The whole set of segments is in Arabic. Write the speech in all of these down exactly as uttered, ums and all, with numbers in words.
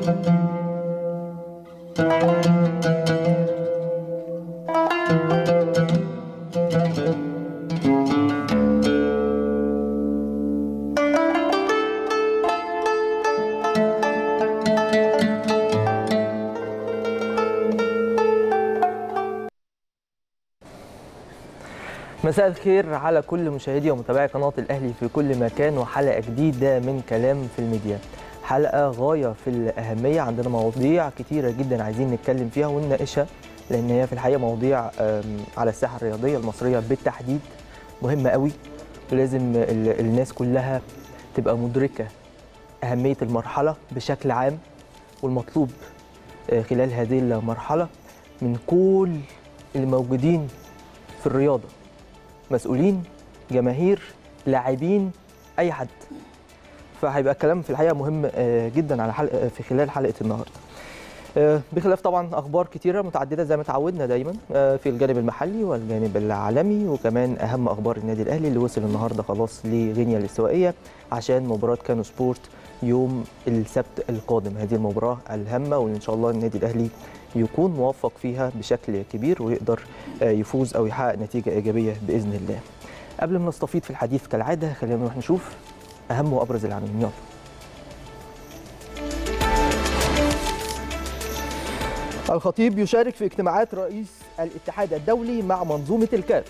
مساء الخير على كل مشاهدي ومتابعي قناة الأهلي في كل مكان، وحلقة جديدة من كلام في الميديا. حلقة غاية في الأهمية، عندنا مواضيع كتيرة جدا عايزين نتكلم فيها ونناقشها، لأن هي في الحقيقة مواضيع على الساحة الرياضية المصرية بالتحديد مهمة قوي، ولازم الناس كلها تبقى مدركة أهمية المرحلة بشكل عام، والمطلوب خلال هذه المرحلة من كل اللي موجودين في الرياضة، مسؤولين، جماهير، لاعبين، اي حد. فهيبقى الكلام في الحقيقه مهم جدا على حلقه في خلال حلقه النهارده، بخلاف طبعا اخبار كتيره متعدده زي ما تعودنا دايما في الجانب المحلي والجانب العالمي، وكمان اهم اخبار النادي الاهلي اللي وصل النهارده خلاص لغينيا الاستوائيه عشان مباراه كانو سبورت يوم السبت القادم. هذه المباراه الهامه واللي ان شاء الله النادي الاهلي يكون موفق فيها بشكل كبير ويقدر يفوز او يحقق نتيجه ايجابيه باذن الله. قبل ما نستفيض في الحديث كالعاده خلينا نروح نشوف اهم وابرز العناوين. يلا. الخطيب يشارك في اجتماعات رئيس الاتحاد الدولي مع منظومه الكاف.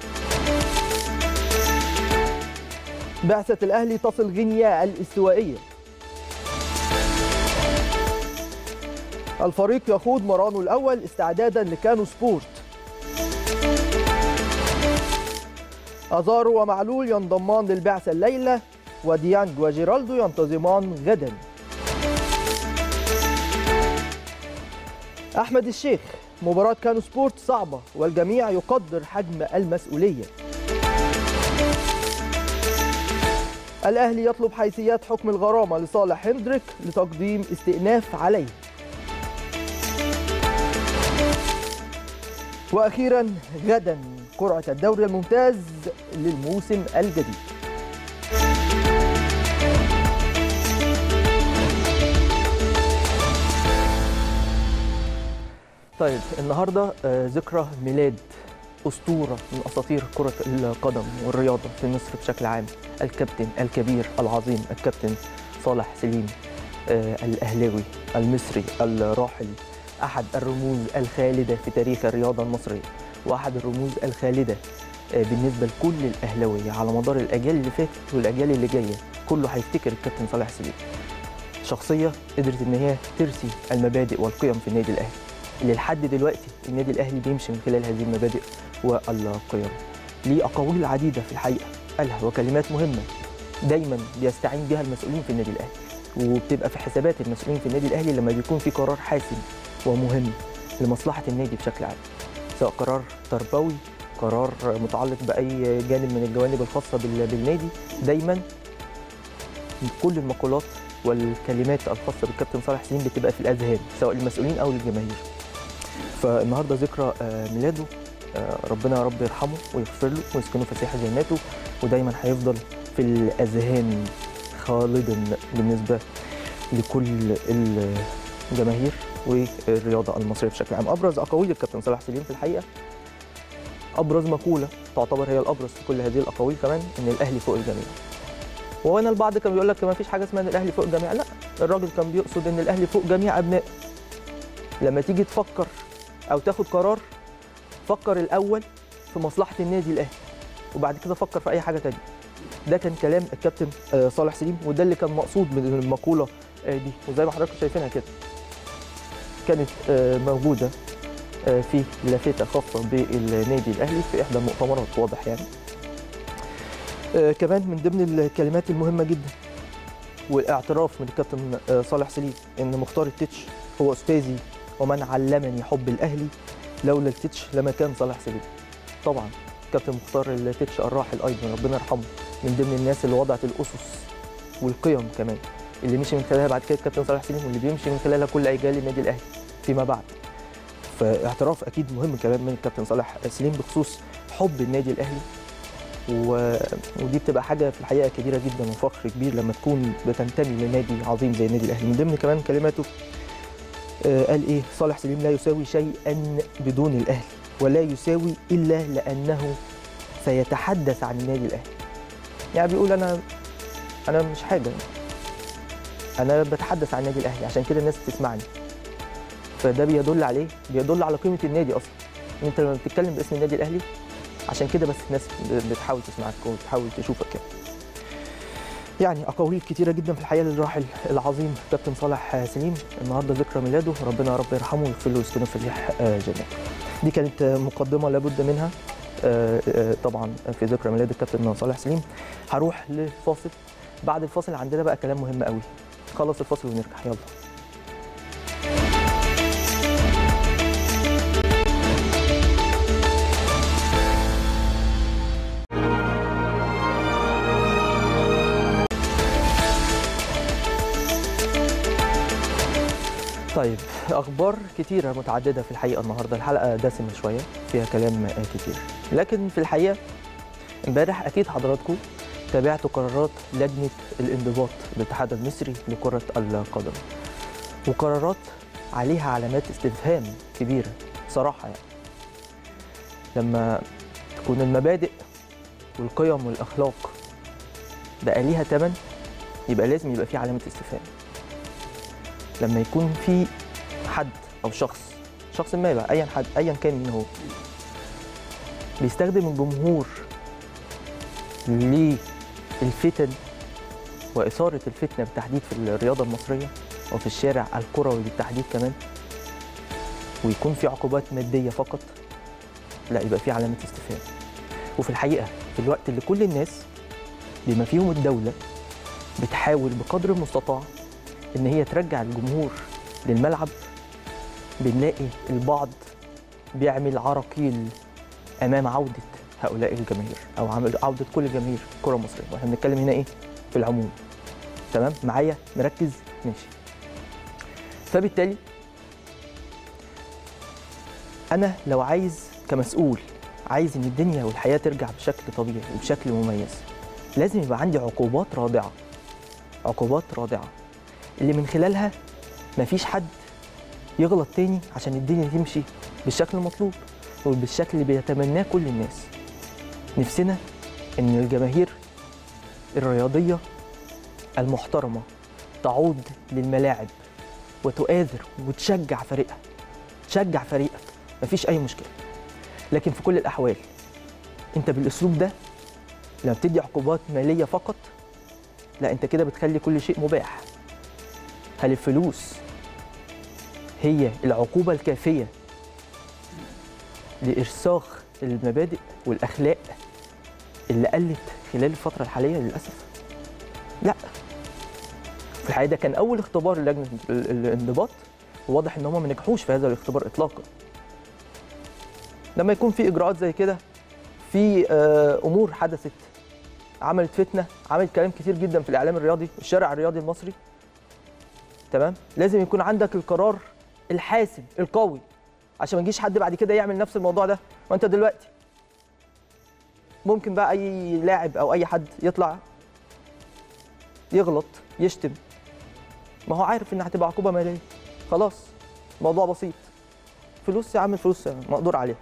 بعثه الاهلي تصل غينيا الاستوائيه. الفريق يخوض مرانه الأول استعدادا لكانو سبورت. أزارو ومعلول ينضمان للبعثة الليلة، وديانج وجيرالدو ينتظمان غدا. أحمد الشيخ: مباراة كانو سبورت صعبة والجميع يقدر حجم المسؤولية. الأهلي يطلب حيثيات حكم الغرامة لصالح هندريك لتقديم استئناف عليه. وأخيرا غدا قرعة الدوري الممتاز للموسم الجديد. طيب النهارده ذكرى ميلاد أسطورة من أساطير كرة القدم والرياضة في مصر بشكل عام، الكابتن الكبير العظيم الكابتن صالح سليم الأهلاوي المصري الراحل، أحد الرموز الخالدة في تاريخ الرياضة المصرية، وأحد الرموز الخالدة بالنسبة لكل الأهلاوية على مدار الأجيال اللي فاتت والأجيال اللي جاية، كله هيفتكر الكابتن صالح سليم. شخصية قدرت إن هي ترسي المبادئ والقيم في النادي الأهلي، اللي لحد دلوقتي النادي الأهلي بيمشي من خلال هذه المبادئ والقيم. ليه أقاويل عديدة في الحقيقة قالها وكلمات مهمة دايما بيستعين بها المسؤولين في النادي الأهلي، وبتبقى في حسابات المسؤولين في النادي الأهلي لما بيكون في قرار حاسم ومهم لمصلحة النادي بشكل عام، سواء قرار تربوي، قرار متعلق بأي جانب من الجوانب الخاصة بالنادي. دايما كل المقولات والكلمات الخاصة بالكابتن صالح سليم بتبقى في الأذهان سواء للمسؤولين أو للجماهير. فالنهارده ذكرى ميلاده، ربنا يا رب يرحمه ويغفر له ويسكنه فسيح جناته، ودايما هيفضل في الأذهان خالدا بالنسبة لكل الجماهير والرياضة المصرية بشكل عام. أبرز أقاويل الكابتن صالح سليم في الحقيقة، أبرز مقولة تعتبر هي الأبرز في كل هذه الأقاويل كمان، إن الأهلي فوق الجميع. وهنا البعض كان بيقول لك ما فيش حاجة اسمها إن الأهلي فوق الجميع، لا، الراجل كان بيقصد إن الأهلي فوق جميع أبنائه. لما تيجي تفكر أو تاخد قرار، فكر الأول في مصلحة النادي الأهلي وبعد كده فكر في أي حاجة تانية. ده كان كلام الكابتن صالح سليم، وده اللي كان مقصود من المقولة دي، وزي ما حضراتكم شايفينها كده كانت موجودة في لافتة خاصة بالنادي الأهلي في إحدى المؤتمرات، واضح يعني. كمان من ضمن الكلمات المهمة جدا والاعتراف من الكابتن صالح سليم إن مختار التتش هو أستاذي ومن علمني حب الأهلي، لولا التتش لما كان صالح سليم. طبعا كابتن مختار التتش الراحل أيضا ربنا يرحمه من ضمن الناس اللي وضعت الأسس والقيم كمان اللي مشي من خلالها بعد كده الكابتن صالح سليم، واللي بيمشي من خلالها كل أجيال النادي الأهلي فيما بعد. فاعتراف أكيد مهم كمان من الكابتن صالح سليم بخصوص حب النادي الأهلي و... ودي بتبقى حاجه في الحقيقه كبيره جدا وفخر كبير لما تكون بتنتمي لنادي عظيم زي النادي الاهلي. من ضمن كمان كلماته آه قال ايه؟ صالح سليم لا يساوي شيئا بدون الاهلي، ولا يساوي الا لانه سيتحدث عن النادي الاهلي. يعني بيقول انا انا مش حاجه، انا بتحدث عن النادي الاهلي عشان كده الناس تسمعني. فده بيدل عليه، بيدل على قيمه النادي اصلا. ان انت لما بتتكلم باسم النادي الاهلي عشان كده بس الناس بتحاول تسمعك وبتحاول تشوفك يعني. يعني اقاويل كتيره جدا في الحقيقه للراحل العظيم كابتن صالح سليم. النهارده ذكرى ميلاده، ربنا يا رب يرحمه ويغفر له ويسكنه في الريح جنات. دي كانت مقدمه لابد منها طبعا في ذكرى ميلاد الكابتن صالح سليم. هروح لفاصل، بعد الفاصل عندنا بقى كلام مهم قوي. خلص الفاصل ونرجع، يلا. طيب، اخبار كتيره متعدده في الحقيقه النهارده. الحلقه دسمه شويه فيها كلام كتير، لكن في الحقيقه امبارح اكيد حضراتكم تابعتوا قرارات لجنه الانضباط الاتحاد المصري لكره القدم، وقرارات عليها علامات استفهام كبيره صراحه. يعني لما تكون المبادئ والقيم والاخلاق بقى ليها ثمن، يبقى لازم يبقى في علامه استفهام. لما يكون في حد او شخص شخص ما بقى ايا حد ايا كان مين هو بيستخدم الجمهور للفتن واثاره الفتنه بالتحديد في الرياضه المصريه وفي الشارع الكروي بالتحديد كمان، ويكون في عقوبات ماديه فقط، لا يبقى في علامه استفهام. وفي الحقيقه في الوقت اللي كل الناس بما فيهم الدوله بتحاول بقدر المستطاع ان هي ترجع الجمهور للملعب، بنلاقي البعض بيعمل عراقيل امام عوده هؤلاء الجماهير او عوده كل جماهير الكره المصريه. واحنا بنتكلم هنا ايه؟ في العموم. تمام معايا؟ مركز؟ ماشي. فبالتالي انا لو عايز كمسؤول عايز ان الدنيا والحياه ترجع بشكل طبيعي وبشكل مميز، لازم يبقى عندي عقوبات رادعه. عقوبات رادعه اللي من خلالها مفيش حد يغلط تاني عشان الدنيا تمشي بالشكل المطلوب وبالشكل اللي بيتمناه كل الناس. نفسنا ان الجماهير الرياضيه المحترمه تعود للملاعب وتؤازر وتشجع فريقها، تشجع فريقك، مفيش اي مشكله. لكن في كل الاحوال انت بالاسلوب ده لما بتدي عقوبات ماليه فقط، لا انت كده بتخلي كل شيء مباح. هل الفلوس هي العقوبة الكافية لإرساخ المبادئ والأخلاق اللي قلت خلال الفترة الحالية؟ للأسف لا. في الحقيقة ده كان أول اختبار للجنة الانضباط، وواضح إن هم ما نجحوش في هذا الاختبار إطلاقا. لما يكون في إجراءات زي كده، في أمور حدثت عملت فتنة، عملت كلام كتير جدا في الإعلام الرياضي، الشارع الرياضي المصري، تمام؟ لازم يكون عندك القرار الحاسم القوي عشان ما يجيش حد بعد كده يعمل نفس الموضوع ده. وانت دلوقتي ممكن بقى اي لاعب او اي حد يطلع يغلط يشتم، ما هو عارف ان هتبقى عقوبه ماليه، خلاص موضوع بسيط، فلوس يا عم، الفلوس مقدور عليها.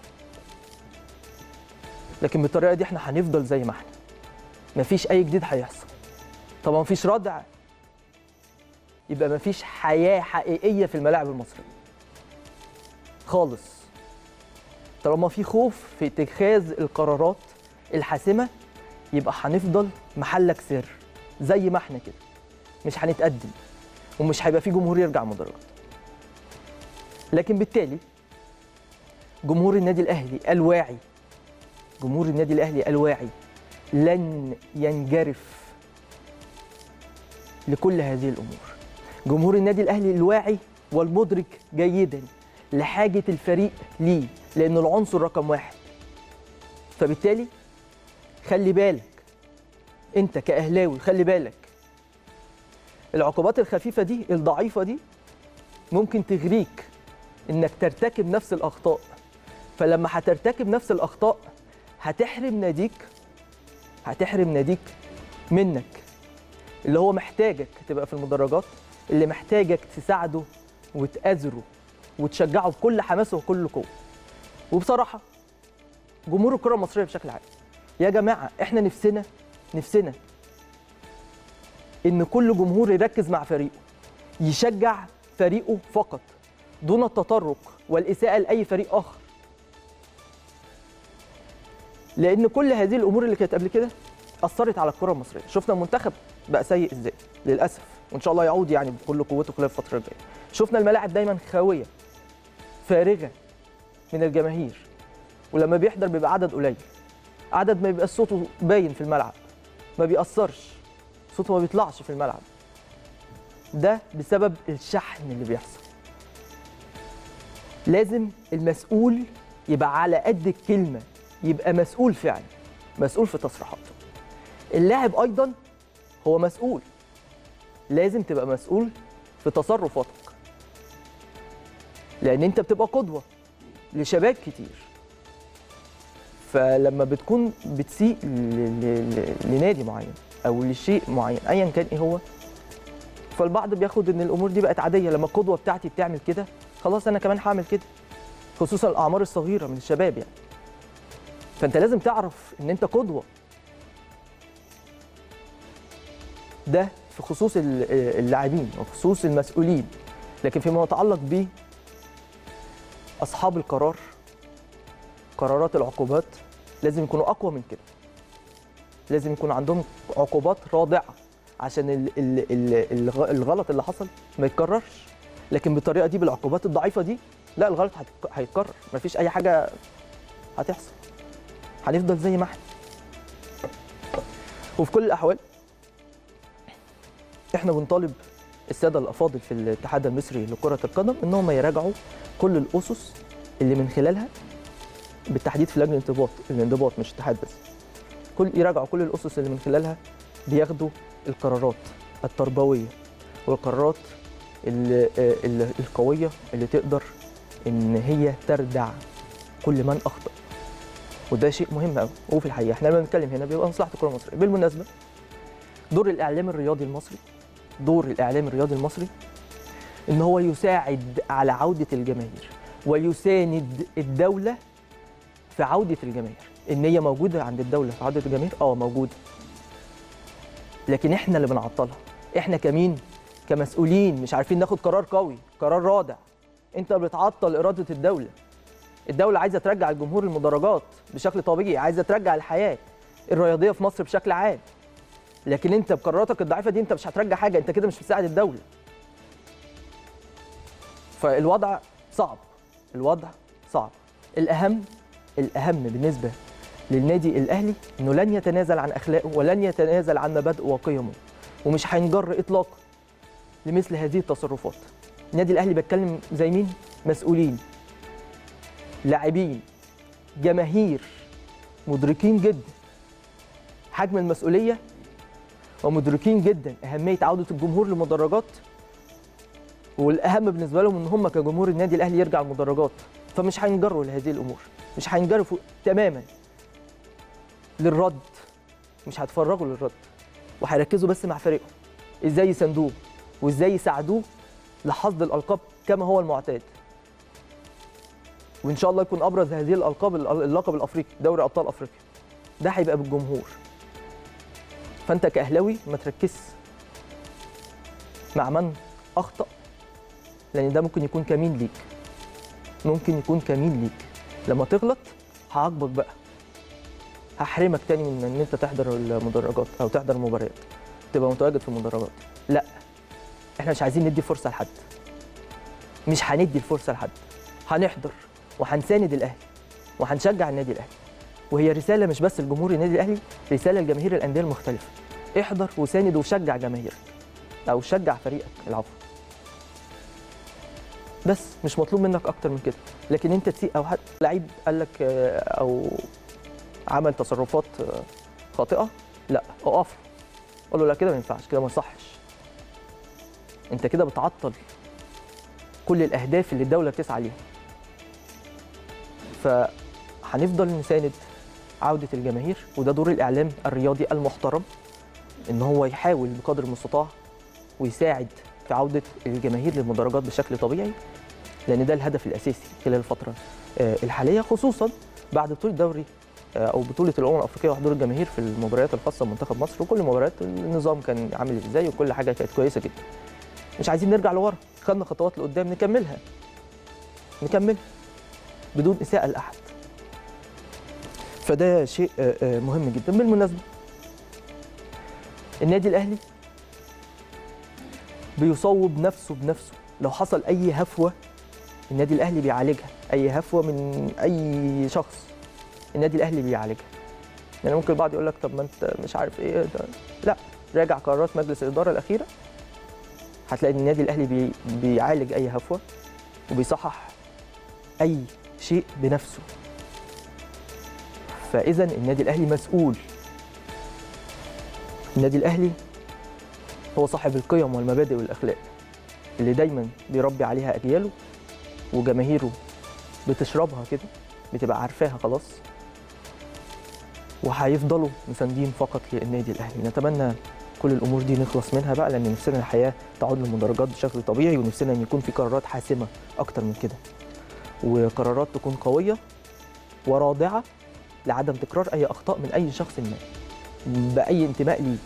لكن بالطريقه دي احنا هنفضل زي ما احنا، مفيش اي جديد هيحصل. طبعا مفيش ردع، يبقى مفيش حياة حقيقية في الملاعب المصرية خالص. طالما في خوف في اتخاذ القرارات الحاسمة، يبقى هنفضل محلك سر زي ما احنا كده، مش هنتقدم ومش هيبقى في جمهور يرجع مدرجات. لكن بالتالي جمهور النادي الأهلي الواعي، جمهور النادي الأهلي الواعي لن ينجرف لكل هذه الأمور. جمهور النادي الأهلي الواعي والمدرك جيدا لحاجة الفريق ليه، لأنه العنصر رقم واحد. فبالتالي خلي بالك أنت كأهلاوي، خلي بالك العقوبات الخفيفة دي الضعيفة دي ممكن تغريك إنك ترتكب نفس الأخطاء. فلما هترتكب نفس الأخطاء هتحرم ناديك هتحرم ناديك منك، اللي هو محتاجك تبقى في المدرجات، اللي محتاجك تساعده وتآزره وتشجعه بكل حماسه وكل قوه. وبصراحه جمهور الكره المصريه بشكل عام يا جماعه، احنا نفسنا نفسنا ان كل جمهور يركز مع فريقه، يشجع فريقه فقط دون التطرق والاساءه لاي فريق اخر، لان كل هذه الامور اللي كانت قبل كده اثرت على الكره المصريه. شفنا المنتخب بقى سيء ازاي للاسف، وان شاء الله يعود يعني بكل قوته خلال الفتره الجايه. شفنا الملاعب دايما خاويه فارغه من الجماهير، ولما بيحضر بيبقى عدد قليل، عدد ما بيبقى صوته باين في الملعب، ما بيأثرش، صوته ما بيطلعش في الملعب. ده بسبب الشحن اللي بيحصل. لازم المسؤول يبقى على قد الكلمه، يبقى مسؤول فعلا، مسؤول في تصريحاته. اللاعب ايضا هو مسؤول، لازم تبقى مسؤول في تصرفاتك، لان انت بتبقى قدوه لشباب كتير. فلما بتكون بتسيء لنادي معين او لشيء معين ايا كان ايه هو، فالبعض بياخد ان الامور دي بقت عاديه. لما القدوه بتاعتي بتعمل كده خلاص انا كمان هعمل كده، خصوصا الاعمار الصغيره من الشباب يعني. فانت لازم تعرف ان انت قدوه. ده في خصوص اللاعبين وخصوص المسؤولين، لكن فيما يتعلق ب اصحاب القرار، قرارات العقوبات، لازم يكونوا اقوى من كده. لازم يكون عندهم عقوبات رادعه عشان ال ال ال الغلط اللي حصل ما يتكررش. لكن بالطريقه دي بالعقوبات الضعيفه دي لا، الغلط هيتكرر، مفيش اي حاجه هتحصل، هنفضل زي ما احنا. وفي كل الاحوال احنا بنطالب الساده الافاضل في الاتحاد المصري لكره القدم انهم يراجعوا كل الاسس اللي من خلالها، بالتحديد في لجنه الانضباط الانضباط مش اتحاد بس، كل يراجعوا كل الاسس اللي من خلالها بياخدوا القرارات التربويه والقرارات ال ال القويه اللي تقدر ان هي تردع كل من اخطا. وده شيء مهم قوي. وفي الحقيقه احنا لما بنتكلم هنا بيبقى مصلحه الكره المصريه. بالمناسبه دور الاعلام الرياضي المصري دور الاعلام الرياضي المصري ان هو يساعد على عوده الجماهير ويساند الدوله في عوده الجماهير. ان هي موجوده عند الدوله في عوده الجماهير، اه موجوده، لكن احنا اللي بنعطلها. احنا كمين كمسؤولين مش عارفين ناخد قرار قوي، قرار رادع. انت بتعطل اراده الدوله. الدوله عايزه ترجع الجمهور المدرجات بشكل طبيعي، عايزه ترجع الحياه الرياضيه في مصر بشكل عام، لكن انت بقراراتك الضعيفه دي انت مش هترجع حاجه، انت كده مش بتساعد الدوله. فالوضع صعب، الوضع صعب. الاهم الاهم بالنسبه للنادي الاهلي انه لن يتنازل عن اخلاقه ولن يتنازل عن مبادئه وقيمه، ومش هينجر اطلاقا لمثل هذه التصرفات. النادي الاهلي بتكلم زي مين؟ مسؤولين، لاعبين، جماهير، مدركين جدا حجم المسؤوليه ومدركين جدا اهميه عوده الجمهور للمدرجات، والاهم بالنسبه لهم ان هم كجمهور النادي الاهلي يرجع المدرجات. فمش هينجروا لهذه الامور، مش هينجروا تماما للرد، مش هيتفرغوا للرد، وهيركزوا بس مع فريقهم ازاي يساندوه وازاي يساعدوه لحصد الالقاب كما هو المعتاد. وان شاء الله يكون ابرز هذه الالقاب اللقب الافريقي، دوري ابطال افريقيا. ده هيبقى بالجمهور. فانت كاهلاوي ما تركزش مع من اخطا، لان ده ممكن يكون كمين ليك، ممكن يكون كمين ليك. لما تغلط هعاقبك بقى، هحرمك تاني من ان انت تحضر المدرجات او تحضر المباريات، تبقى متواجد في المدرجات. لا، احنا مش عايزين ندي فرصه لحد، مش هندي الفرصه لحد، هنحضر وهنساند الاهلي وهنشجع النادي الاهلي. وهي رساله مش بس لجمهور النادي الاهلي، رساله لجماهير الانديه المختلفه. احضر وساند وشجع جماهيرك او شجع فريقك، العفو. بس مش مطلوب منك اكتر من كده. لكن انت تسيء او حد لعيب قال لك او عمل تصرفات خاطئه، لا اقف قول له لا كده ما ينفعش، كده ما يصحش. انت كده بتعطل كل الاهداف اللي الدوله بتسعى ليها. فهنفضل نساند عوده الجماهير، وده دور الاعلام الرياضي المحترم ان هو يحاول بقدر المستطاع ويساعد في عوده الجماهير للمدرجات بشكل طبيعي، لان ده الهدف الاساسي خلال الفتره الحاليه، خصوصا بعد بطوله دوري او بطوله الامم الافريقيه وحضور الجماهير في المباريات الخاصه بمنتخب مصر، وكل المباريات النظام كان عامل ازاي وكل حاجه كانت كويسه جدا. مش عايزين نرجع لورا، خدنا خطوات لقدام نكملها نكملها بدون اساءه لاحد. فده شيء مهم جدا. بالمناسبه النادي الاهلي بيصوب نفسه بنفسه، لو حصل اي هفوه النادي الاهلي بيعالجها، اي هفوه من اي شخص النادي الاهلي بيعالجها. يعني ممكن البعض يقول لك طب ما انت مش عارف ايه ده. لا، راجع قرارات مجلس الاداره الاخيره هتلاقي ان النادي الاهلي بي بيعالج اي هفوه وبيصحح اي شيء بنفسه. فاذا النادي الاهلي مسؤول. النادي الاهلي هو صاحب القيم والمبادئ والاخلاق اللي دايما بيربي عليها اجياله وجماهيره بتشربها كده، بتبقى عارفاها خلاص، وهيفضلوا مساندين فقط للنادي الاهلي. نتمنى كل الامور دي نخلص منها بقى، لان نفسنا الحياه تعود للمدرجات بشكل طبيعي، ونفسنا ان يكون في قرارات حاسمه اكتر من كده، وقرارات تكون قويه ورادعه لعدم تكرار اي اخطاء من اي شخص ما باي انتماء ليه.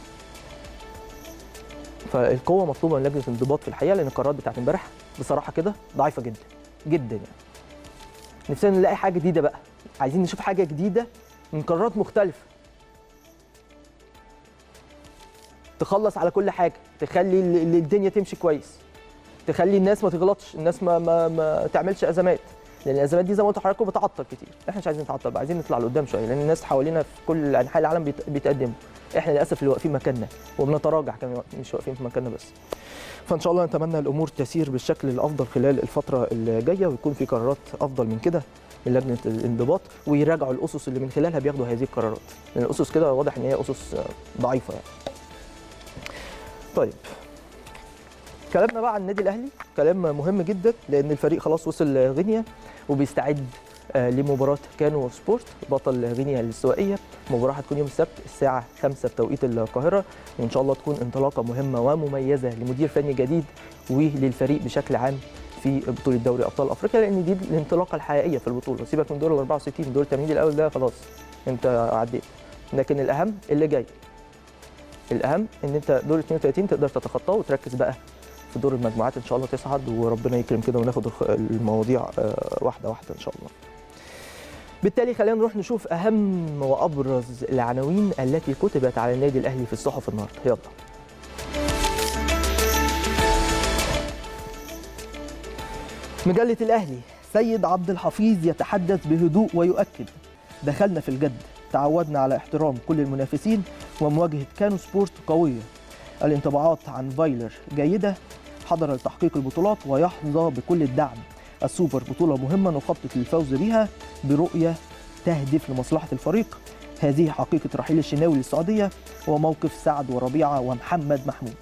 فالقوه مطلوبه من لجنه الانضباط في الحقيقه، لان القرارات بتاعت امبارح بصراحه كده ضعيفه جدا جدا. يعني نفسنا نلاقي حاجه جديده بقى، عايزين نشوف حاجه جديده من قرارات مختلفه تخلص على كل حاجه، تخلي الدنيا تمشي كويس، تخلي الناس ما تغلطش، الناس ما ما, ما تعملش ازمات، لان الازمات دي زي ما قلت لحضراتكم بتعطل كتير. احنا مش عايزين نتعطل بقى، عايزين نطلع لقدام شويه، لان الناس حوالينا في كل انحاء العالم بيتقدموا، احنا للاسف اللي واقفين مكاننا وبنتراجع كمان، مش واقفين في مكاننا بس. فان شاء الله نتمنى الامور تسير بالشكل الافضل خلال الفتره اللي جايه، ويكون في قرارات افضل من كده من لجنه الانضباط، ويراجعوا الاسس اللي من خلالها بياخدوا هذه القرارات، لان الاسس كده واضح ان هي اسس ضعيفه يعني. طيب كلامنا بقى عن النادي الاهلي كلام مهم جدا، لان الفريق خلاص وصل غينيا وبيستعد لمباراه كانو سبورت بطل غينيا الاستوائيه. المباراه هتكون يوم السبت الساعه خمسة بتوقيت القاهره، وان شاء الله تكون انطلاقه مهمه ومميزه لمدير فني جديد وللفريق بشكل عام في بطوله دوري ابطال افريقيا، لان دي الانطلاقه الحقيقيه في البطوله. سيبك من دور ال أربعة وستين، دور الثمانين الاول ده خلاص انت عديت، لكن الاهم اللي جاي. الاهم ان انت دور اثنين وثلاثين تقدر تتخطاه وتركز بقى في دور المجموعات، ان شاء الله تصعد وربنا يكرم كده وناخد المواضيع واحده واحده ان شاء الله. بالتالي خلينا نروح نشوف اهم وابرز العناوين التي كتبت على النادي الاهلي في الصحف النهارده. يلا. مجله الاهلي، سيد عبد الحفيظ يتحدث بهدوء ويؤكد: دخلنا في الجد، تعودنا على احترام كل المنافسين ومواجهه كانو سبورت قويه. الانطباعات عن فايلر جيده، حضر لتحقيق البطولات ويحظى بكل الدعم. السوبر بطولة مهمة نخطط للفوز بها برؤية تهدف لمصلحة الفريق. هذه حقيقة رحيل الشناوي للسعودية وموقف سعد وربيعة ومحمد محمود.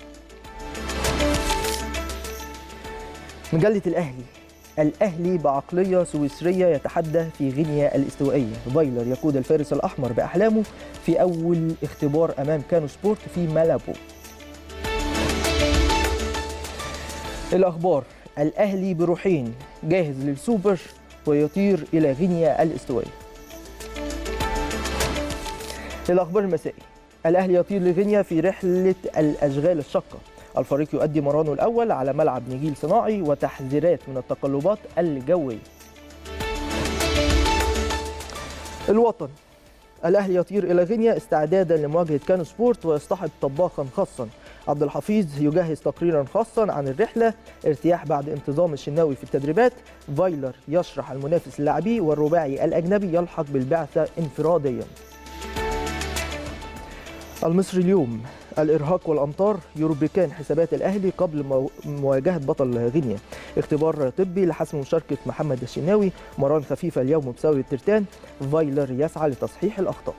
مجلة الأهلي، الأهلي بعقلية سويسرية يتحدى في غينيا الاستوائية. فايلر يقود الفارس الأحمر بأحلامه في أول اختبار أمام كانو سبورت في مالابو. الأخبار، الأهلي بروحين، جاهز للسوبر ويطير إلى غينيا الاستوائية. الأخبار المسائي، الأهلي يطير لغينيا في رحلة الأشغال الشاقة. الفريق يؤدي مرانه الأول على ملعب نجيل صناعي وتحذيرات من التقلبات الجوية. الوطن، الأهلي يطير إلى غينيا استعدادا لمواجهة كانو سبورت ويصطحب طباخا خاصا. عبد الحفيظ يجهز تقريرا خاصا عن الرحلة. ارتياح بعد انتظام الشناوي في التدريبات. فايلر يشرح المنافس اللاعبي، والرباعي الأجنبي يلحق بالبعثة انفراديا. المصري اليوم، الإرهاق والأمطار يربكان حسابات الأهلي قبل مواجهة بطل غينيا. اختبار طبي لحسم مشاركة محمد الشناوي. مران خفيفة اليوم بسبب الترتان. فايلر يسعى لتصحيح الأخطاء.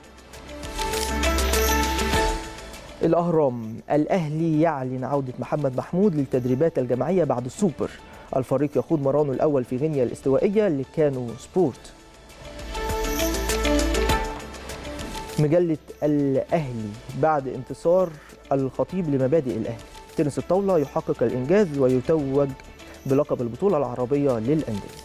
الأهرام، الأهلي يعلن عودة محمد محمود للتدريبات الجماعية بعد السوبر. الفريق يخوض مرانه الأول في غينيا الاستوائية لكانو سبورت. مجله الاهلي بعد انتصار الخطيب لمبادئ الاهلي. تنس الطاوله يحقق الانجاز ويتوج بلقب البطوله العربيه للانديه.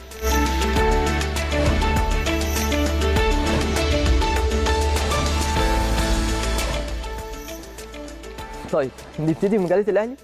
طيب نبتدي بمجله الاهلي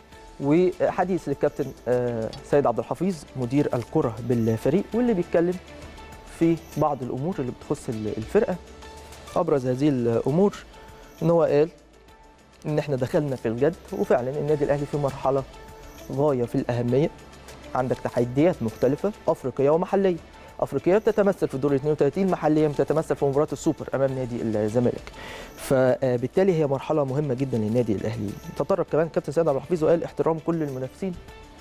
وحديث للكابتن سيد عبد الحفيظ مدير الكره بالفريق، واللي بيتكلم في بعض الامور اللي بتخص الفرقه. ابرز هذه الامور ان هو قال ان احنا دخلنا في الجد، وفعلا النادي الاهلي في مرحله غايه في الاهميه. عندك تحديات مختلفه افريقيه ومحليه. افريقيا بتتمثل في الدور اثنين وثلاثين، محليا بتتمثل في مباراه السوبر امام نادي الزمالك. فبالتالي هي مرحله مهمه جدا للنادي الاهلي. تطرق كمان كابتن سيد عبد الحفيظ وقال احترام كل المنافسين،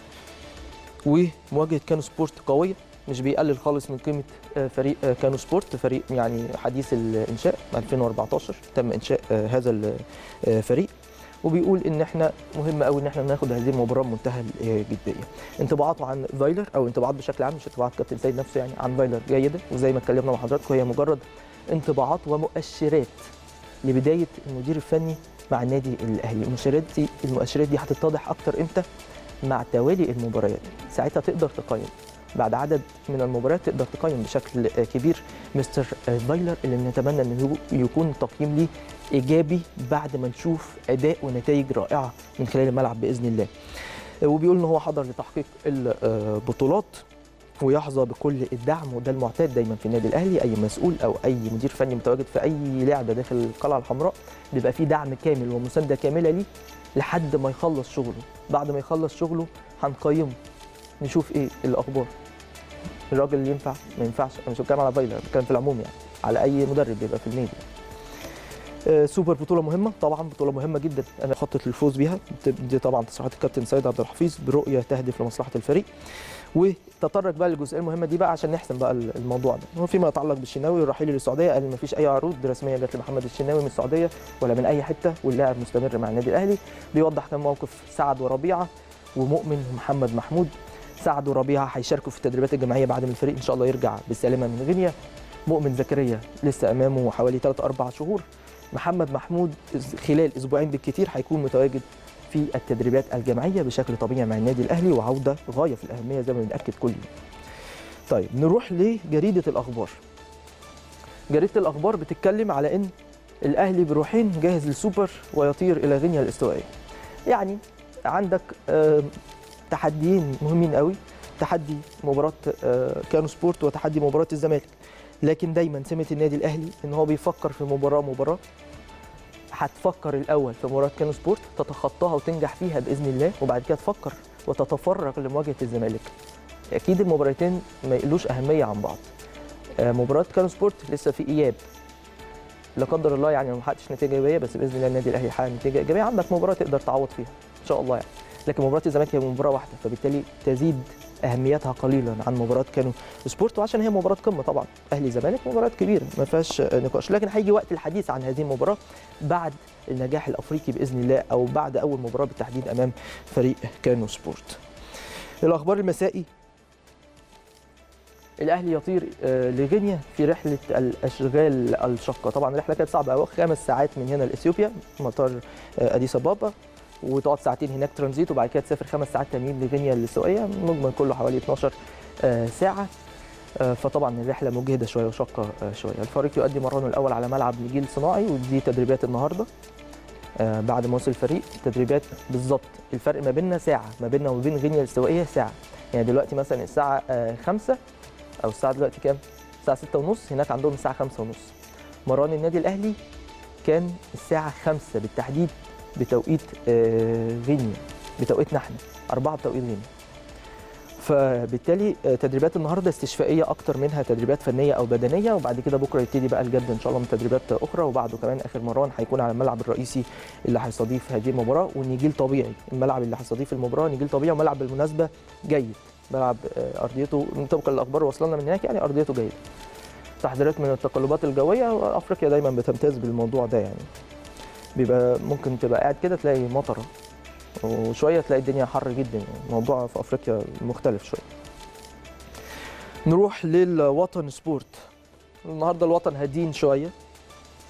ومواجهه كانو سبورت قويه، مش بيقلل خالص من قيمه فريق كانو سبورت، فريق يعني حديث الانشاء ألفين وأربعتاشر تم انشاء هذا الفريق. وبيقول ان احنا مهم قوي ان احنا ناخد هذه المباراه بمنتهى الجديه. انطباعاته عن فايلر او انطباعات بشكل عام، مش انطباعات كابتن سيد نفسه يعني، عن فايلر جيده، وزي ما اتكلمنا مع حضراتكم هي مجرد انطباعات ومؤشرات لبدايه المدير الفني مع النادي الاهلي. المؤشرات دي المؤشرات دي هتتضح اكتر امتى؟ مع توالي المباريات، ساعتها تقدر تقيم. بعد عدد من المباريات تقدر تقيم بشكل كبير مستر فايلر، اللي بنتمنى انه يكون تقييم ليه ايجابي بعد ما نشوف اداء ونتائج رائعه من خلال الملعب باذن الله. وبيقول ان هو حضر لتحقيق البطولات ويحظى بكل الدعم، وده المعتاد دايما في النادي الاهلي. اي مسؤول او اي مدير فني متواجد في اي لعبه داخل القلعه الحمراء بيبقى فيه دعم كامل ومسانده كامله ليه لحد ما يخلص شغله. بعد ما يخلص شغله هنقيمه، نشوف ايه الاخبار، الراجل اللي ينفع ما ينفعش. انا مش بتكلم على فايلر، بتكلم في العموم يعني، على اي مدرب بيبقى في النادي. آه سوبر بطوله مهمه، طبعا بطوله مهمه جدا انا خطط للفوز بيها. دي طبعا تصريحات الكابتن سيد عبد الحفيظ برؤيه تهدف لمصلحه الفريق. وتطرق بقى للجزئيه المهمه دي بقى عشان نحسم بقى الموضوع ده. وفيما يتعلق بالشناوي والرحيل للسعوديه، قال ما فيش اي عروض رسميه جت لمحمد الشناوي من السعوديه ولا من اي حته، واللاعب مستمر مع النادي الاهلي. بيوضح كان موقف سعد وربيعه ومؤمن ومحمد محمود. سعد وربيعه هيشاركوا في التدريبات الجماعيه بعد ما الفريق ان شاء الله يرجع بالسلامه من غينيا. مؤمن زكريا لسه امامه حوالي ثلاثة أربعة شهور. محمد محمود خلال اسبوعين بالكثير هيكون متواجد في التدريبات الجماعيه بشكل طبيعي مع النادي الاهلي، وعوده غايه في الاهميه زي ما بنأكد كل يوم. طيب نروح لجريده الاخبار. جريده الاخبار بتتكلم على ان الاهلي بروحين جاهز للسوبر ويطير الى غينيا الاستوائيه. يعني عندك آه تحديين مهمين قوي، تحدي مباراه كانو سبورت وتحدي مباراه الزمالك. لكن دايما سمه النادي الاهلي ان هو بيفكر في مباراه مباراه. هتفكر الاول في مباراه كانو سبورت تتخطاها وتنجح فيها باذن الله، وبعد كده تفكر وتتفرغ لمواجهه الزمالك. اكيد المباراتين ما يقلوش اهميه عن بعض. مباراه كانو سبورت لسه في اياب، لا قدر الله يعني ما حققتش نتيجه ايجابيه، بس باذن الله النادي الاهلي يحقق نتيجه ايجابيه. عندك مباراه تقدر تعوض فيها ان شاء الله يعني. لكن مباراه الزمالك هي مباراه واحده، فبالتالي تزيد اهميتها قليلا عن مباراه كانو سبورت، وعشان هي مباراه قمه طبعا. اهلي زمالك مباراه كبيره ما فيهاش نقاش، لكن هيجي وقت الحديث عن هذه المباراه بعد النجاح الافريقي باذن الله، او بعد اول مباراه بالتحديد امام فريق كانو سبورت. الاخبار المسائي، الاهلي يطير لغينيا في رحله الاشغال الشاقه. طبعا الرحله كانت صعبه قوي، خمس ساعات من هنا لاثيوبيا مطار اديس ابابا، وتقعد ساعتين هناك ترانزيت، وبعد كده تسافر خمس ساعات تانيين لغينيا الاستوائيه، مجمل كله حوالي اثناشر ساعه. فطبعا الرحله مجهده شويه وشاقه شويه. الفريق يؤدي مرانه الاول على ملعب نجيل صناعي، ودي تدريبات النهارده بعد ما وصل الفريق. تدريبات بالظبط الفرق ما بيننا ساعه، ما بيننا وما بين غينيا الاستوائيه ساعه. يعني دلوقتي مثلا الساعه خمسة او الساعه دلوقتي كام؟ الساعه ستة ونص، هناك عندهم الساعه خمسة ونص. مران النادي الاهلي كان الساعه خمسة بالتحديد بتوقيت غينيا، بتوقيتنا احنا أربعة بتوقيت غينيا. فبالتالي تدريبات النهارده استشفائيه اكتر منها تدريبات فنيه او بدنيه، وبعد كده بكره يبتدي بقى الجد ان شاء الله من تدريبات اخرى، وبعده كمان اخر مران هيكون على الملعب الرئيسي اللي هيستضيف هذه المباراه. والنجيل طبيعي، الملعب اللي هيستضيف المباراه نجيل طبيعي، وملعب بالمناسبه جيد، ملعب ارضيته طبقا للاخبار وصلنا من هناك يعني ارضيته جيده. تحذيرات من التقلبات الجويه، وافريقيا دايما بتمتاز بالموضوع ده يعني. بيبقى ممكن تبقى قاعد كده تلاقي مطره، وشويه تلاقي الدنيا حر جدا. الموضوع في افريقيا مختلف شويه. نروح للوطن سبورت. النهارده الوطن هادين شويه،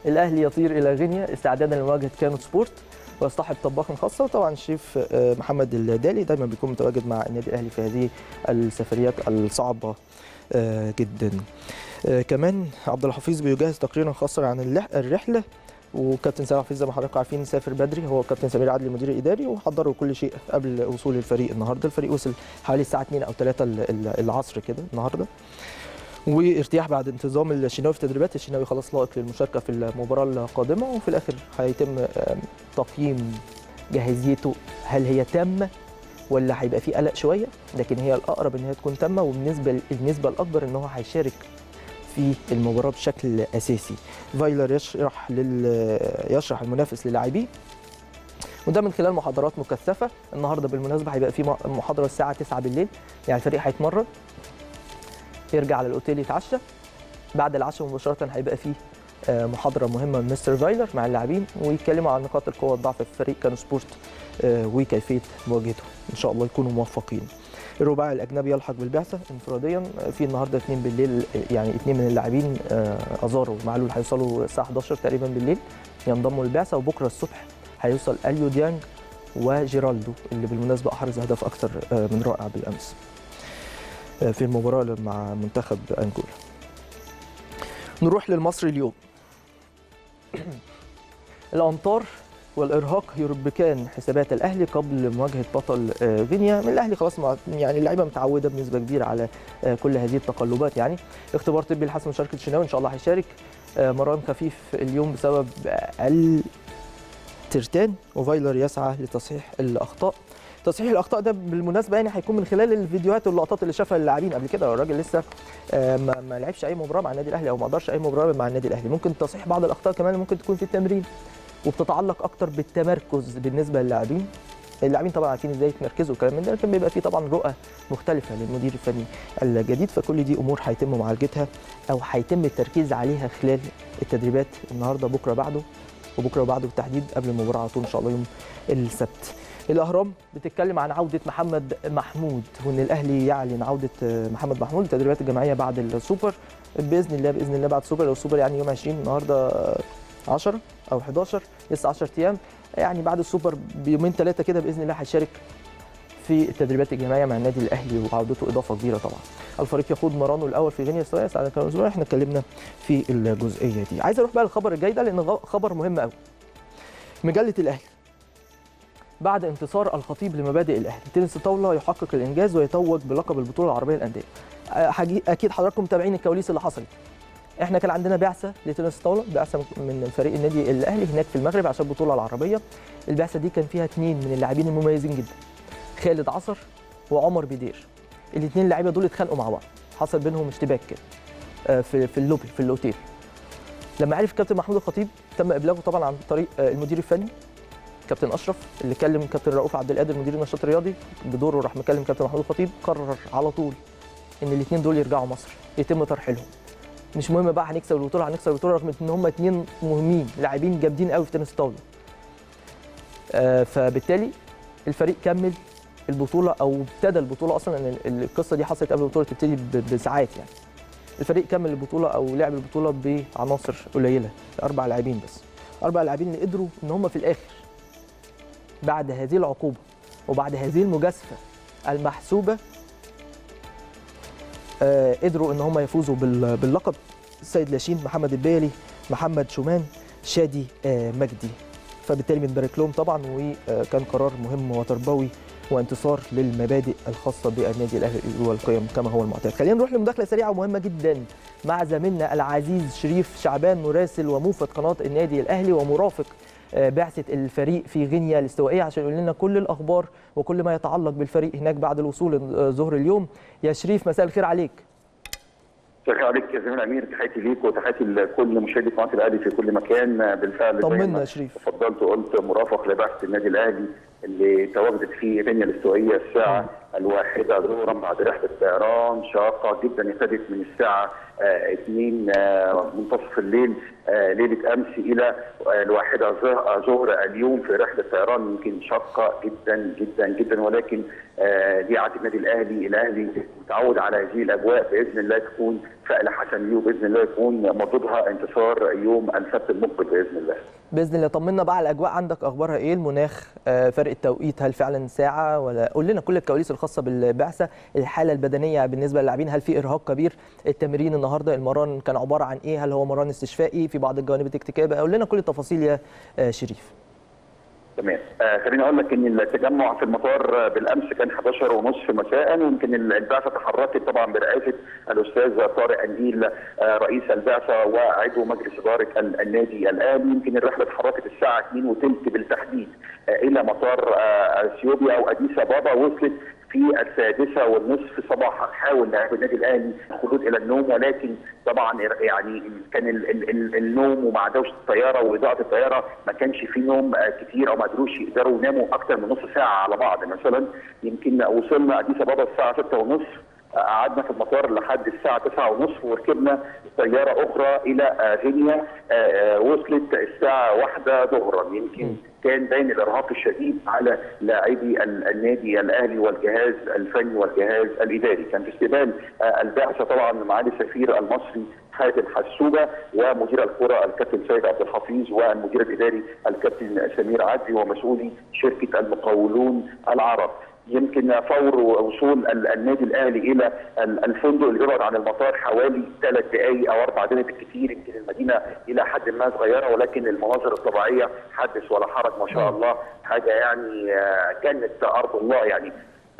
الاهلي يطير الى غينيا استعدادا لمواجهه كانو سبورت ويصطحب طباخ خاصه. طبعا الشيف محمد الدالي دايما بيكون متواجد مع النادي الاهلي في هذه السفريات الصعبه جدا. كمان عبد الحفيظ بيجهز تقريرا خاصا عن الرحله، وكابتن سامي حفيظ زي ما حضراتكم عارفين سافر بدري، هو كابتن سمير عدلي المدير الاداري، وحضروا كل شيء قبل وصول الفريق النهارده. الفريق وصل حوالي الساعه اتنين او تلاتة العصر كده النهارده، وارتياح بعد انتظام الشناوي في تدريبات. الشناوي خلاص لائق للمشاركه في المباراه القادمه، وفي الاخر هيتم تقييم جاهزيته هل هي تامه ولا هيبقى في قلق شويه، لكن هي الاقرب ان هي تكون تامه، وبالنسبه النسبه الاكبر ان هو هيشارك في المباراه بشكل اساسي. فايلر يشرح لل يشرح المنافس للاعبيه، وده من خلال محاضرات مكثفه. النهارده بالمناسبه هيبقى في محاضره الساعه تسعة بالليل، يعني الفريق هيتمرن يرجع على الاوتيل يتعشى، بعد العشاء مباشره هيبقى فيه محاضره مهمه من مستر فايلر مع اللاعبين، ويتكلموا عن نقاط القوه والضعف في فريق كانو سبورت وكيفيه مواجهته. ان شاء الله يكونوا موفقين. الرباعي الاجنبي يلحق بالبعثه انفراديا في النهارده اتنين بالليل، يعني اتنين من اللاعبين ازارو ومعلول هيوصلوا الساعه حداشر تقريبا بالليل ينضموا للبعثه، وبكره الصبح هيوصل اليو ديانج وجيرالدو اللي بالمناسبه احرز هدف اكثر من رائع بالامس في المباراه مع منتخب انجولا. نروح للمصري اليوم. الامطار والارهاق يربكان حسابات الاهلي قبل مواجهه بطل غينيا. من الاهلي خلاص يعني اللعيبه متعوده بنسبه كبيره على كل هذه التقلبات. يعني اختبار طبي لحسم مشاركه الشناوي، ان شاء الله هيشارك. مران خفيف اليوم بسبب الترتان، وفايلر يسعى لتصحيح الاخطاء. تصحيح الاخطاء ده بالمناسبه يعني هيكون من خلال الفيديوهات واللقطات اللي شافها اللاعبين قبل كده. الراجل لسه ما, ما لعبش اي مباراه مع النادي الاهلي او ما قدرش اي مباراه مع النادي الاهلي. ممكن تصحيح بعض الاخطاء كمان ممكن تكون في التمرين، وبتتعلق اكتر بالتمركز بالنسبه للاعبين. اللاعبين طبعا عارفين ازاي يتمركزوا والكلام من ده، لكن بيبقى في طبعا رؤى مختلفه للمدير الفني الجديد، فكل دي امور هيتم معالجتها او هيتم التركيز عليها خلال التدريبات النهارده بكره بعده، وبكره وبعده بالتحديد قبل المباراه على طول ان شاء الله يوم السبت. الاهرام بتتكلم عن عوده محمد محمود، وان الاهلي يعلن عوده محمد محمود للتدريبات الجماعيه بعد السوبر باذن الله. باذن الله بعد السوبر، لو السوبر يعني يوم عشرين، النهارده عشرة او حداشر، لسه عشرة ايام، يعني بعد السوبر بيومين ثلاثه كده باذن الله هيشارك في التدريبات الجماعيه مع النادي الاهلي، وعودته اضافه كبيره طبعا. الفريق يخوض مرانه الاول في غينيا السويس على كام اسبوع، احنا اتكلمنا في الجزئيه دي. عايز اروح بقى للخبر الجاي ده لان خبر مهم قوي. مجله الاهلي بعد انتصار الخطيب لمبادئ الاهلي، تنس الطاوله يحقق الانجاز ويتوج بلقب البطوله العربيه للانديه. اكيد حضراتكم متابعين الكواليس اللي حصلت. احنا كان عندنا بعثه لتنس الطاوله، بعثه من فريق النادي الاهلي هناك في المغرب عشان البطوله العربيه. البعثه دي كان فيها اثنين من اللاعبين المميزين جدا، خالد عصر وعمر بدير. الاثنين اللاعيبه دول اتخانقوا مع بعض، حصل بينهم اشتباك كده في في اللوبي في الاوتيل. لما عرف الكابتن محمود الخطيب تم ابلاغه طبعا عن طريق المدير الفني كابتن اشرف، اللي كلم كابتن رؤوف عبد القادر مدير النشاط الرياضي بدوره، راح مكلم كابتن محمود الخطيب، قرر على طول ان الاثنين دول يرجعوا مصر، يتم ترحيلهم. مش مهم بقى هنكسب البطوله هنكسب البطوله رغم ان هم اثنين مهمين لاعبين جامدين قوي في تنس الطاوله. آه فبالتالي الفريق كمل البطوله او ابتدى البطوله، اصلا ان القصه دي حصلت قبل البطوله تبتدي بساعات. يعني الفريق كمل البطوله او لعب البطوله بعناصر قليله، اربع لاعبين بس، اربع لاعبين اللي قدروا ان هم في الاخر بعد هذه العقوبه وبعد هذه المجازفه المحسوبه آه قدروا ان هم يفوزوا باللقب. السيد لاشين، محمد البيلي، محمد شومان، شادي آه مجدي. فبالتالي بنبارك لهم طبعا، وكان قرار مهم وتربوي وانتصار للمبادئ الخاصه بالنادي الاهلي والقيم كما هو المعتاد. خلينا نروح لمداخله سريعه ومهمه جدا مع زميلنا العزيز شريف شعبان، مراسل وموفد قناه النادي الاهلي ومرافق بعثه الفريق في غينيا الاستوائيه، عشان يقول لنا كل الاخبار وكل ما يتعلق بالفريق هناك بعد الوصول ظهر اليوم. يا شريف مساء الخير عليك. مساء الخير عليك يا زميل امير، تحياتي ليك وتحياتي لكل مشاهدي قناه الاهلي في كل مكان. بالفعل طمنا يا شريف. تفضلت وقلت مرافق لبعثه النادي الاهلي اللي تواجدت في غينيا الاستوائيه الساعه الواحدة ظهرا بعد رحله طيران شاقه جدا ابتدت من الساعه اثنين منتصف الليل ليله امس الى الواحدة ظهر اليوم في رحله طيران يمكن شاقه جدا جدا جدا، ولكن دي عاده النادي الاهلي، الاهلي متعود على هذه الاجواء، باذن الله تكون فائلة حسن ليو باذن الله يكون مردودها انتصار يوم السبت المقبل باذن الله. باذن الله. طمنا بقى على الاجواء عندك، اخبارها ايه؟ المناخ، فرق التوقيت، هل فعلا ساعه ولا؟ قول لنا كل الكواليس الخاصه بالبعثه، الحاله البدنيه بالنسبه للاعبين، هل في ارهاق كبير؟ التمرين النهارده المران كان عباره عن ايه؟ هل هو مران استشفائي في بعض الجوانب التكتيكيه؟ قول لنا كل التفاصيل يا شريف. تمام. آه خليني اقول لك ان التجمع في المطار بالامس كان حداشر ونصف مساء، ويمكن البعثه تحركت طبعا برئاسه الاستاذ طارق انديل آه رئيس البعثه وعضو مجلس اداره النادي الاهلي. يمكن الرحله اتحركت الساعه اتنين وثلث بالتحديد آه الى مطار آه اثيوبيا او اديس ابابا، وصلت في السادسه والنصف صباحا. حاول لاعبي النادي الاهلي الخلود الى النوم، ولكن طبعا يعني كان ال ال النوم ومع دوشه الطياره واضاءه الطياره ما كانش في نوم كتير، او ما قدروش يقدروا يناموا اكثر من نص ساعه على بعض. مثلا يمكن وصلنا اديس ابابا الساعه ستة ونصف، قعدنا في المطار لحد الساعه تسعة ونصف، وركبنا طياره اخرى الى غينيا وصلت الساعه واحدة ظهرا. يمكن كان باين الارهاق الشديد على لاعبي النادي الاهلي والجهاز الفني والجهاز الاداري. كان في استقبال البعثه طبعا معالي السفير المصري حاتم حسوبه، ومدير الكره الكابتن سيد عبد الحفيظ، والمدير الاداري الكابتن سمير عدلي، ومسؤولي شركه المقاولون العرب. يمكن فور وصول النادي الاهلي الى الفندق اللي بيبعد عن المطار حوالي ثلاث دقائق او اربع دقائق بالكثير. يمكن المدينه الى حد ما صغيره، ولكن المناظر الطبيعيه حدث ولا حرج ما شاء الله، حاجه يعني كانت ارض الله. يعني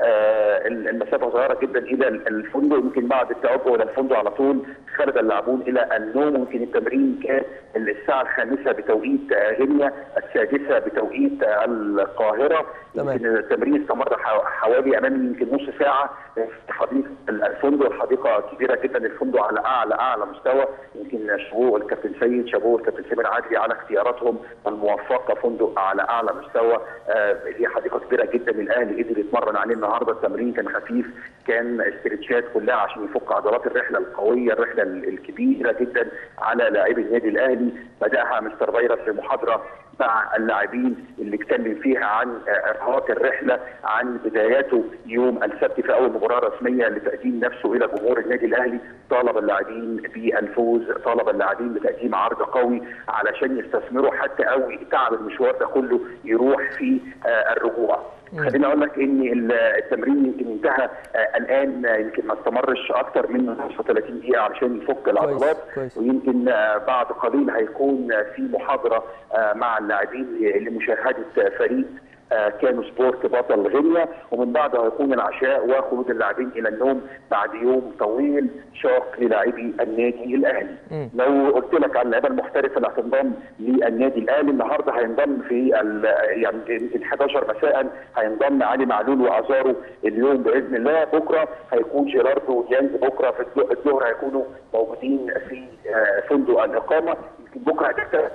آه المسافه صغيره جدا الى الفندق. يمكن بعد التوجه الى الفندق على طول خرج اللاعبون الى النوم. يمكن التمرين كان الساعه الخامسه بتوقيت غينيا، السادسه بتوقيت القاهره. يمكن التمرين استمر حوالي امامي يمكن نص ساعه في حديقه الفندق. الحديقه كبيره جدا، الفندق على اعلى اعلى مستوى. يمكن شابوه الكابتن سيد، شابوه الكابتن سمير عدلي على اختياراتهم الموفقه. فندق على اعلى مستوى، هي آه حديقه كبيره جدا. الاهلي قدر يتمرن عليه النهارده. التمرين كان خفيف، كان استرتشات كلها عشان يفك عضلات الرحله القويه، الرحله الكبيره جدا على لاعبي النادي الاهلي. بداها مستر فيروس في محاضره مع اللاعبين اللي اتكلم فيها عن ارهاق الرحله، عن بداياته يوم السبت في اول مباراه رسميه لتقديم نفسه الى جمهور النادي الاهلي. طالب اللاعبين بالفوز، طالب اللاعبين بتقديم عرض قوي علشان يستثمروا حتى او تعب المشوار ده كله يروح في الرجوع. خليني اقول لك ان التمرين يمكن انتهى الان، يمكن ما استمرش اكثر من خمسة وثلاثين دقيقه علشان يفك العضلات. ويمكن بعد قليل هيكون في محاضره مع اللاعبين لمشاهده فريق كانوا سبورت بطل غينيا، ومن بعدها هيكون العشاء وخروج اللاعبين الى النوم بعد يوم طويل شاق للاعبي النادي الاهلي. م. لو قلت لك على اللعيبه المحترفه اللي هتنضم للنادي الاهلي النهارده، هينضم في يعني يمكن حداشر مساء هينضم علي معلول وازارو اليوم باذن الله. بكره هيكون جيراردو وديانج، بكره في الظهر هيكونوا موجودين في فندق الاقامه. يمكن بكره هتكتب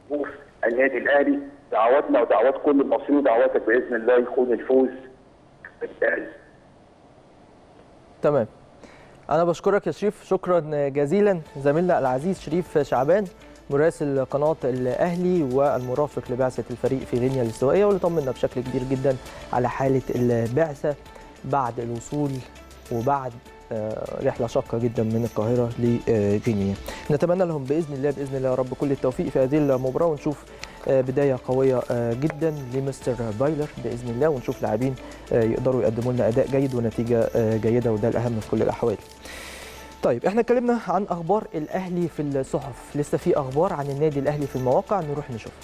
النادي الاهلي. دعواتنا ودعوات كل المصريين ودعواتك باذن الله يكون الفوز بالتالي. تمام. انا بشكرك يا شريف، شكرا جزيلا زميلنا العزيز شريف شعبان مراسل قناه الاهلي والمرافق لبعثه الفريق في غينيا الاستوائيه، واللي طمنا بشكل كبير جدا على حاله البعثه بعد الوصول وبعد رحله شاقه جدا من القاهره لغينيا. نتمنى لهم باذن الله باذن الله يا رب كل التوفيق في هذه المباراه، ونشوف بدايه قويه جدا لمستر فايلر باذن الله، ونشوف لاعبين يقدروا يقدموا لنا اداء جيد ونتيجه جيده، وده الاهم في كل الاحوال. طيب احنا اتكلمنا عن اخبار الاهلي في الصحف، لسه في اخبار عن النادي الاهلي في المواقع، نروح نشوف.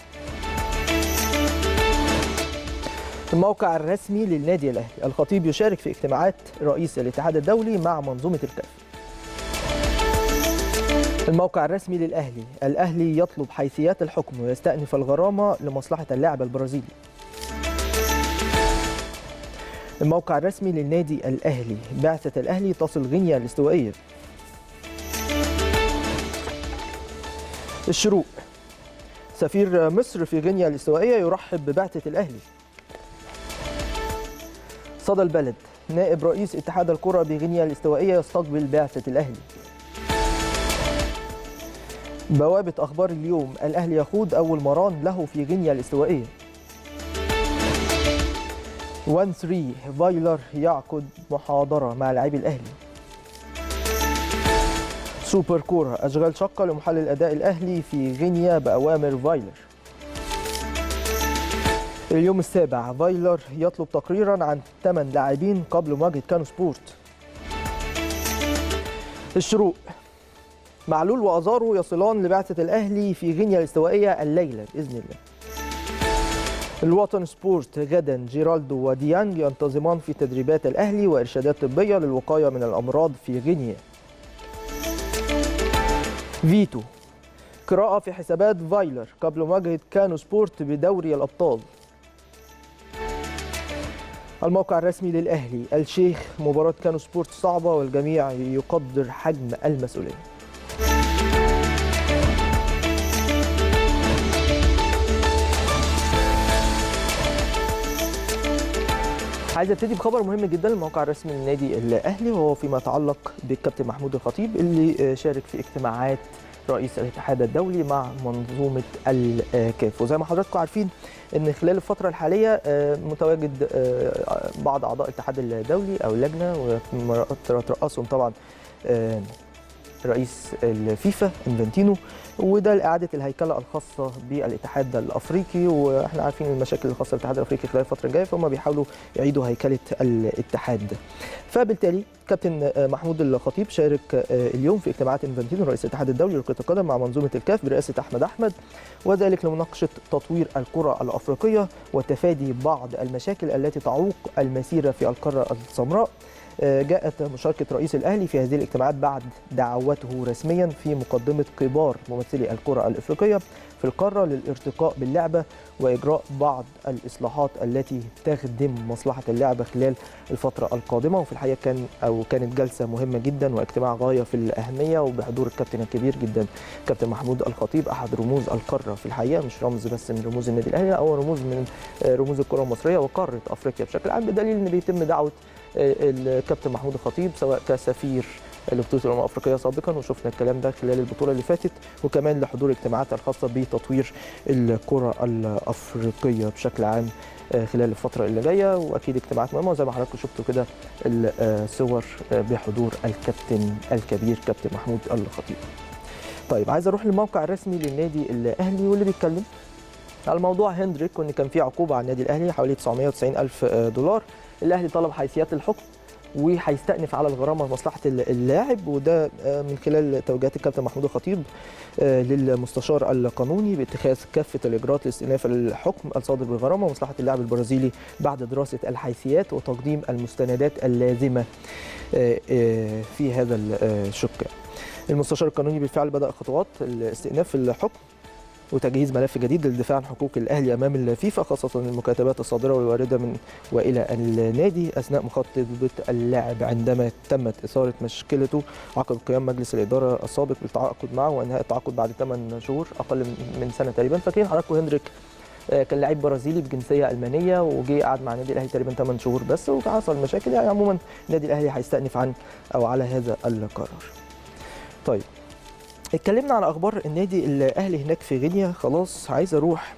الموقع الرسمي للنادي الاهلي، الخطيب يشارك في اجتماعات رئيس الاتحاد الدولي مع منظومه الكاف. الموقع الرسمي للاهلي، الاهلي يطلب حيثيات الحكم ويستأنف الغرامه لمصلحه اللاعب البرازيلي. الموقع الرسمي للنادي الاهلي، بعثه الاهلي تصل غينيا الاستوائيه. الشروق، سفير مصر في غينيا الاستوائيه يرحب ببعثه الاهلي. صدى البلد، نائب رئيس اتحاد الكرة بغينيا الاستوائية يستقبل بعثة الأهلي. بوابة أخبار اليوم، الأهلي يخوض أول مران له في غينيا الاستوائية. واحد ثلاثة، فايلر يعقد محاضرة مع لاعبي الأهلي. سوبر كورة، أشغال شقة لمحلل الأداء الأهلي في غينيا بأوامر فايلر. اليوم السابع، فايلر يطلب تقريرا عن ثمان لاعبين قبل مواجهة كانو سبورت. الشروق، معلول وأزارو يصلان لبعثة الأهلي في غينيا الاستوائية الليلة بإذن الله. الوطن سبورت، غدا جيرالدو وديانج ينتظمان في تدريبات الأهلي وإرشادات طبية للوقاية من الأمراض في غينيا. فيتو، قراءة في حسابات فايلر قبل مواجهة كانو سبورت بدوري الأبطال. الموقع الرسمي للأهلي، الشيخ، مباراة كانو سبورت صعبة والجميع يقدر حجم المسؤولية. عايز ابتدي بخبر مهم جدا الموقع الرسمي للنادي الاهلي، وهو فيما يتعلق بالكابتن محمود الخطيب اللي شارك في اجتماعات رئيس الاتحاد الدولي مع منظومه الكاف. وزي ما حضراتكم عارفين ان خلال الفتره الحاليه متواجد بعض اعضاء الاتحاد الدولي او اللجنه وترأسهم طبعا رئيس الفيفا انفانتينو، وده لإعادة الهيكلة الخاصة بالاتحاد الأفريقي، وإحنا عارفين المشاكل الخاصة بالاتحاد الأفريقي خلال الفترة الجاية، فهم بيحاولوا يعيدوا هيكلة الاتحاد. فبالتالي كابتن محمود الخطيب شارك اليوم في اجتماعات انفانتينو رئيس الاتحاد الدولي لكرة القدم مع منظومة الكاف برئاسة أحمد أحمد، وذلك لمناقشة تطوير الكرة الأفريقية وتفادي بعض المشاكل التي تعوق المسيرة في القارة السمراء. جاءت مشاركة رئيس الأهلي في هذه الاجتماعات بعد دعوته رسميا في مقدمة كبار ممثلي الكرة الإفريقية في القارة للارتقاء باللعبة وإجراء بعض الإصلاحات التي تخدم مصلحة اللعبة خلال الفترة القادمة. وفي الحقيقة كان أو كانت جلسة مهمة جدا واجتماع غاية في الأهمية وبحضور الكابتن الكبير جدا كابتن محمود الخطيب، أحد رموز القارة في الحقيقة، مش رمز بس من رموز النادي الأهلي، أو رموز من رموز الكرة المصرية وقارة أفريقيا بشكل عام، بدليل أن بيتم دعوة الكابتن محمود الخطيب سواء كسفير لبطوله الامم الافريقيه سابقا، وشفنا الكلام ده خلال البطوله اللي فاتت، وكمان لحضور اجتماعات الخاصه بتطوير الكره الافريقيه بشكل عام خلال الفتره اللي جايه، واكيد اجتماعات مهمه. وزي ما حضراتكم شفتوا كده الصور بحضور الكابتن الكبير كابتن محمود الخطيب. طيب عايز اروح للموقع الرسمي للنادي الاهلي واللي بيتكلم على موضوع هندريك، وان كان في عقوبه على النادي الاهلي حوالي تسعمائة وتسعين ألف دولار. الاهلي طلب حيثيات الحكم وهيستأنف على الغرامه لمصلحه اللاعب، وده من خلال توجيهات الكابتن محمود الخطيب للمستشار القانوني باتخاذ كافه الاجراءات لاستئناف الحكم الصادر بالغرامه ومصلحه اللاعب البرازيلي بعد دراسه الحيثيات وتقديم المستندات اللازمه في هذا الشق. المستشار القانوني بالفعل بدأ خطوات الاستئناف الحكم وتجهيز ملف جديد للدفاع عن حقوق الاهلي امام الفيفا، خاصه المكاتبات الصادره والوارده من والى النادي اثناء مخاطبه اللاعب عندما تمت اثاره مشكلته عقب قيام مجلس الاداره السابق بالتعاقد معه وانهاء التعاقد بعد ثمان شهور، اقل من سنه تقريبا. فاكرين حضراتكم هندريك كان لاعب برازيلي بجنسيه المانيه وجي قعد مع النادي الاهلي تقريبا ثمان شهور بس وحصل مشاكل. يعني عموما النادي الاهلي هيستأنف عن او على هذا القرار. طيب اتكلمنا على اخبار النادي الاهلي هناك في غينيا، خلاص عايز اروح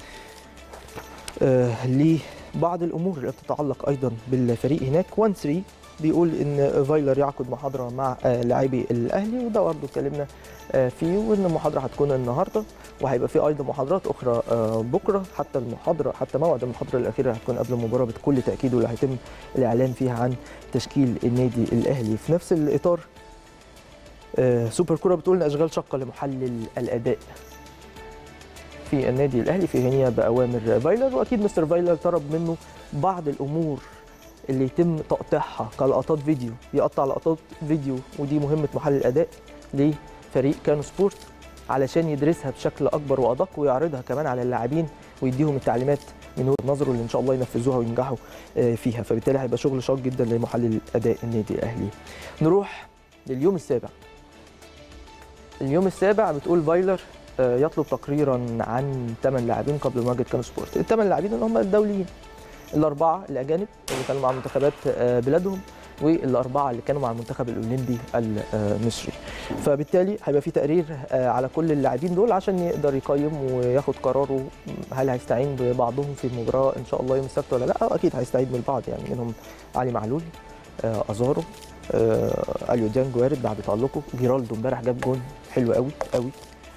آه لبعض الامور اللي بتتعلق ايضا بالفريق هناك. واحد ثلاثة بيقول ان فايلر يعقد محاضره مع آه لاعبي الاهلي، وده برضه اتكلمنا آه فيه، وان المحاضره هتكون النهارده وهيبقى في ايضا محاضرات اخرى آه بكره. حتى المحاضره حتى موعد المحاضره الاخيره هتكون قبل المباراه بكل تاكيد، واللي هيتم الاعلان فيها عن تشكيل النادي الاهلي. في نفس الاطار آه سوبر كوره بتقول ان اشغال شقه لمحلل الاداء في النادي الاهلي في غينيا باوامر فايلر، واكيد مستر فايلر طلب منه بعض الامور اللي يتم تقطيعها كلقطات فيديو، يقطع لقطات فيديو، ودي مهمه محلل الاداء لفريق كانو سبورت علشان يدرسها بشكل اكبر وادق ويعرضها كمان على اللاعبين ويديهم التعليمات من وجهه نظره اللي ان شاء الله ينفذوها وينجحوا فيها. فبالتالي هيبقى شغل شاق جدا لمحلل اداء النادي الاهلي. نروح لليوم السابع. اليوم السابع بتقول فايلر يطلب تقريرا عن ثمان لاعبين قبل مواجهه كانو سبورت. الثمان لاعبين اللي هم الدوليين، الاربعه الاجانب اللي كانوا مع منتخبات بلادهم، والاربعه اللي كانوا مع المنتخب الاولمبي المصري. فبالتالي هيبقى في تقرير على كل اللاعبين دول عشان يقدر يقيم وياخد قراره هل هيستعين ببعضهم في المباراه ان شاء الله يوم السبت ولا لا. اكيد هيستعين بالبعض، يعني منهم علي معلول، ازارو، آه اليو ديانج وارد بعد تألقه. جيرالدو امبارح جاب جون حلو قوي قوي.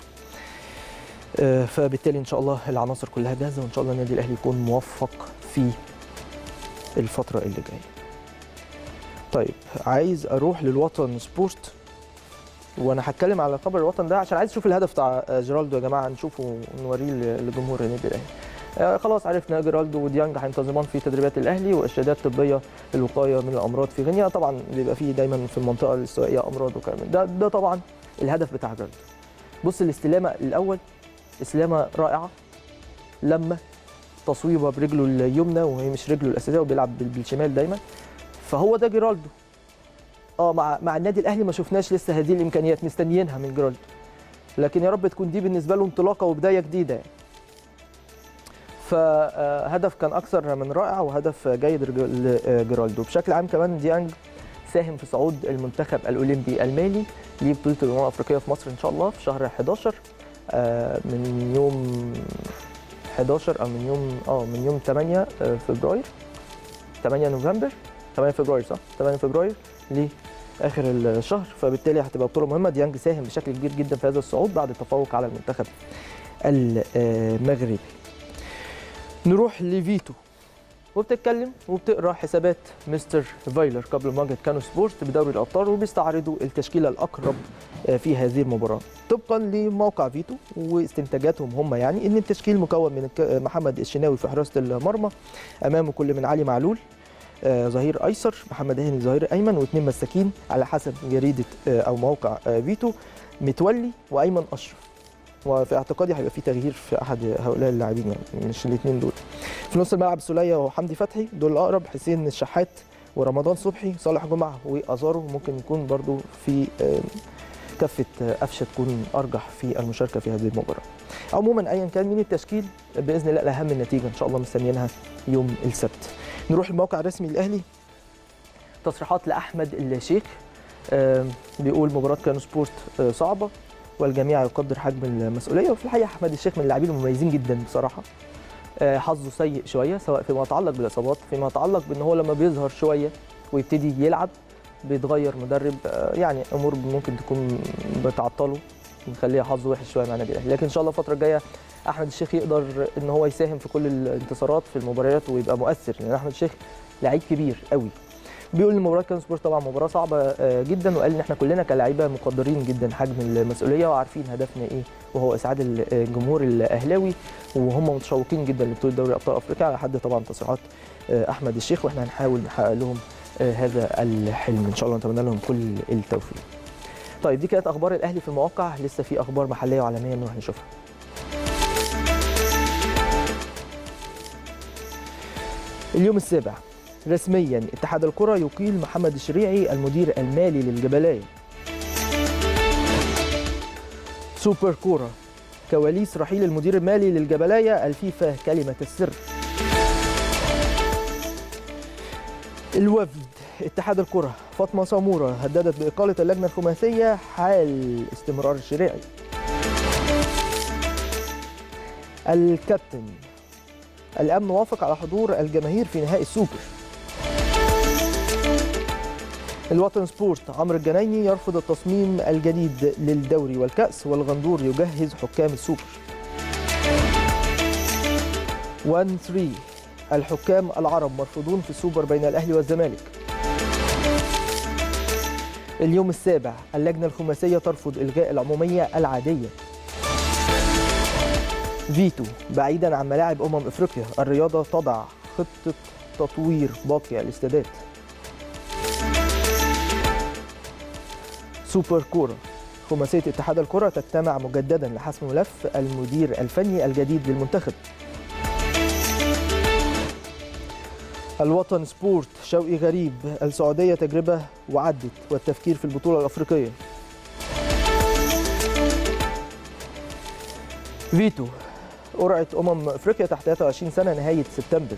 آه فبالتالي ان شاء الله العناصر كلها جاهزه، وان شاء الله النادي الاهلي يكون موفق في الفتره اللي جايه. طيب عايز اروح للوطن سبورت، وانا هتكلم على خبر الوطن ده عشان عايز اشوف الهدف بتاع جيرالدو يا جماعه، نشوفه ونوريه لجمهور النادي الاهلي. آه خلاص عرفنا جيرالدو وديانج هينتظمان في تدريبات الاهلي وارشادات طبيه للوقايه من الامراض في غينيا. طبعا بيبقى فيه دايما في المنطقه الاستوائيه امراض وكلام ده. ده طبعا الهدف بتاع جيرالدو. بص الاستلامه الاول، استلامه رائعه، لما تصويبه برجله اليمنى وهي مش رجله الاساسيه وبيلعب بالشمال دايما. فهو ده جيرالدو. اه مع مع النادي الاهلي ما شفناش لسه هذه الامكانيات، مستنيينها من جيرالدو، لكن يا رب تكون دي بالنسبه له انطلاقه وبدايه جديده يعني. فهدف كان اكثر من رائع وهدف جيد لجيرالدو. بشكل عام كمان ديانج ساهم في صعود المنتخب الاولمبي المالي لبطوله الامم الافريقيه في مصر ان شاء الله في شهر حداشر، من يوم حداشر او من يوم اه من يوم ثمانية فبراير، ثمانية نوفمبر، ثمانية فبراير صح؟ ثمانية فبراير لاخر الشهر. فبالتالي هتبقى بطوله مهمه. ديانج ساهم بشكل كبير جدا في هذا الصعود بعد التفوق على المنتخب المغربي. نروح لفيتو، وبتتكلم وبتقرا حسابات مستر فايلر قبل مواجهه كانو سبورت بدوري الابطال، وبيستعرضوا التشكيله الاقرب في هذه المباراه. طبقا لموقع فيتو واستنتاجاتهم هم يعني ان التشكيل مكون من محمد الشناوي في حراسه المرمى، امامه كل من علي معلول ظهير ايسر، محمد هاني ظهير ايمن، واثنين مساكين على حسب جريده او موقع فيتو، متولي وايمن اشرف. وفي اعتقادي هيبقى في تغيير في احد هؤلاء اللاعبين يعني مش الاثنين دول. في نص الملعب سوليه وحمدي فتحي دول الاقرب، حسين الشحات ورمضان صبحي، صالح جمعه وازارو. ممكن يكون برضو في كفه قفشه تكون ارجح في المشاركه في هذه المباراه. عموما ايا كان مين التشكيل باذن الله الاهم النتيجه ان شاء الله مستنيينها يوم السبت. نروح الموقع الرسمي للاهلي. تصريحات لاحمد الشيخ بيقول مباراه كانو سبورت صعبه والجميع يقدر حجم المسؤوليه. وفي الحقيقه احمد الشيخ من اللاعبين المميزين جدا بصراحه. حظه سيء شويه سواء فيما يتعلق بالاصابات، فيما يتعلق بان هو لما بيظهر شويه ويبتدي يلعب بيتغير مدرب، يعني امور ممكن تكون بتعطله نخليها حظه وحش شويه مع النادي الاهلي. لكن ان شاء الله الفتره الجايه احمد الشيخ يقدر ان هو يساهم في كل الانتصارات في المباريات ويبقى مؤثر، لان احمد الشيخ لعيب كبير قوي. بيقول ان مباراه كانو سبورت طبعا مباراه صعبه جدا، وقال ان احنا كلنا كلاعيبه مقدرين جدا حجم المسؤوليه وعارفين هدفنا ايه وهو اسعاد الجمهور الاهلاوي، وهم متشوقين جدا لبطوله دوري ابطال افريقيا على حد طبعا تصريحات احمد الشيخ، واحنا هنحاول نحقق لهم هذا الحلم ان شاء الله، نتمنى لهم كل التوفيق. طيب دي كانت اخبار الاهلي في المواقع، لسه في اخبار محليه وعالميه نروح نشوفها. اليوم السابع رسميا اتحاد الكرة يقيل محمد الشريعي المدير المالي للجبلايه. سوبر كورة، كواليس رحيل المدير المالي للجبلايه الفيفا كلمة السر. الوفد، اتحاد الكرة فاطمة سمورة هددت بإقالة اللجنة الخماسية حال استمرار الشريعي. الكابتن، الأمن وافق على حضور الجماهير في نهائي السوبر. الوطن سبورت، عمرو الجنايني يرفض التصميم الجديد للدوري والكأس والغندور يجهز حكام السوبر. واحد ثلاثة، الحكام العرب مرفوضون في السوبر بين الأهلي والزمالك. اليوم السابع، اللجنة الخماسية ترفض إلغاء العمومية العادية. فيتو، بعيدا عن ملاعب أمم إفريقيا الرياضة تضع خطة تطوير باقي الاستادات. سوبر كورة، خماسية اتحاد الكرة تجتمع مجددا لحسم ملف المدير الفني الجديد للمنتخب. الوطن سبورت، شوقي غريب، السعودية تجربة وعدت والتفكير في البطولة الأفريقية. فيتو، قرعة أمم أفريقيا تحت ثلاثة وعشرين سنة نهاية سبتمبر.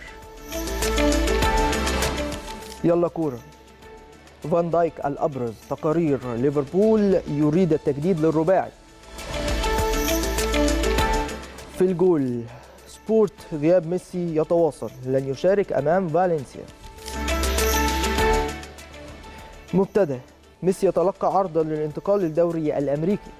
يلا كورة، فان دايك الأبرز، تقارير ليفربول يريد التجديد للرباعي. في الجول سبورت، غياب ميسي يتواصل، لن يشارك أمام فالنسيا. مبتدأ، ميسي يتلقى عرضا للانتقال للدوري الأمريكي.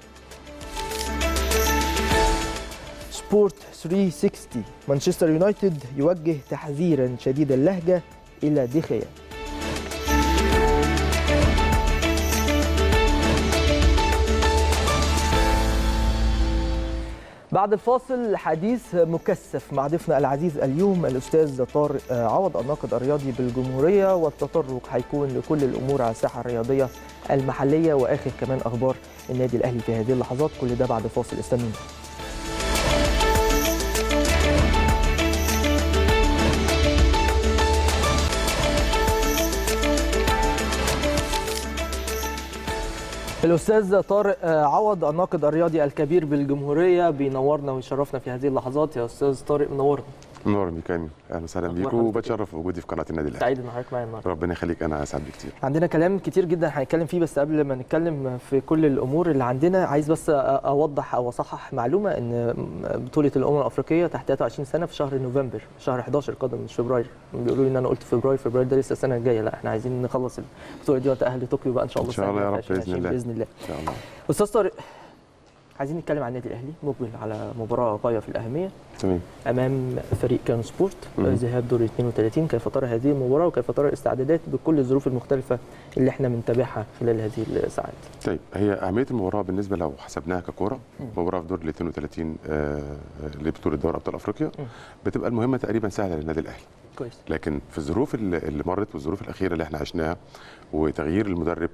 سبورت ثلاثمائة وستين، مانشستر يونايتد يوجه تحذيرا شديد اللهجة إلى ديخيا. بعد الفاصل حديث مكثف مع ضيفنا العزيز اليوم الأستاذ طارق عوض الناقد الرياضي بالجمهورية، والتطرق هيكون لكل الأمور على الساحة الرياضية المحلية وآخر كمان أخبار النادي الأهلي في هذه اللحظات. كل ده بعد الفاصل، استنونا. الأستاذ طارق عوض الناقد الرياضي الكبير بالجمهورية بينورنا ويشرفنا في هذه اللحظات. يا أستاذ طارق منورنا. منور ميكاني، اهلا وسهلا بيك، وبتشرف بوجودي في قناه النادي الاهلي. سعيد ان حضرتك معايا النهارده. ربنا يخليك، انا اسعد بكتير. عندنا كلام كتير جدا هنتكلم فيه، بس قبل ما نتكلم في كل الامور اللي عندنا عايز بس اوضح او اصحح معلومه ان بطوله الامم الافريقيه تحت ثلاثة وعشرين سنه في شهر نوفمبر، شهر أحد عشر قادم مش فبراير. بيقولوا لي ان انا قلت فبراير، فبراير ده لسه السنه الجايه. لا، احنا عايزين نخلص البطوله دي ونتاهل لطوكيو بقى ان شاء الله. ان شاء الله يا رب، باذن الله باذن الله. ان شاء الله. استاذ طارق، عايزين نتكلم عن النادي الاهلي، مقبل على مباراه غايه في الاهميه تمام امام فريق كانو سبورت، ذهاب دور اثنين وثلاثين. كيف ترى هذه المباراه وكيف ترى الاستعدادات بكل الظروف المختلفه اللي احنا بنتابعها خلال هذه الساعات؟ طيب، هي اهميه المباراه بالنسبه لو حسبناها ككوره، مباراه في دور ال اثنين وثلاثين آه لبطوله دوري ابطال افريقيا، بتبقى المهمه تقريبا سهله للنادي الاهلي. كويس. لكن في الظروف اللي, اللي مرت والظروف الاخيره اللي احنا عشناها وتغيير المدرب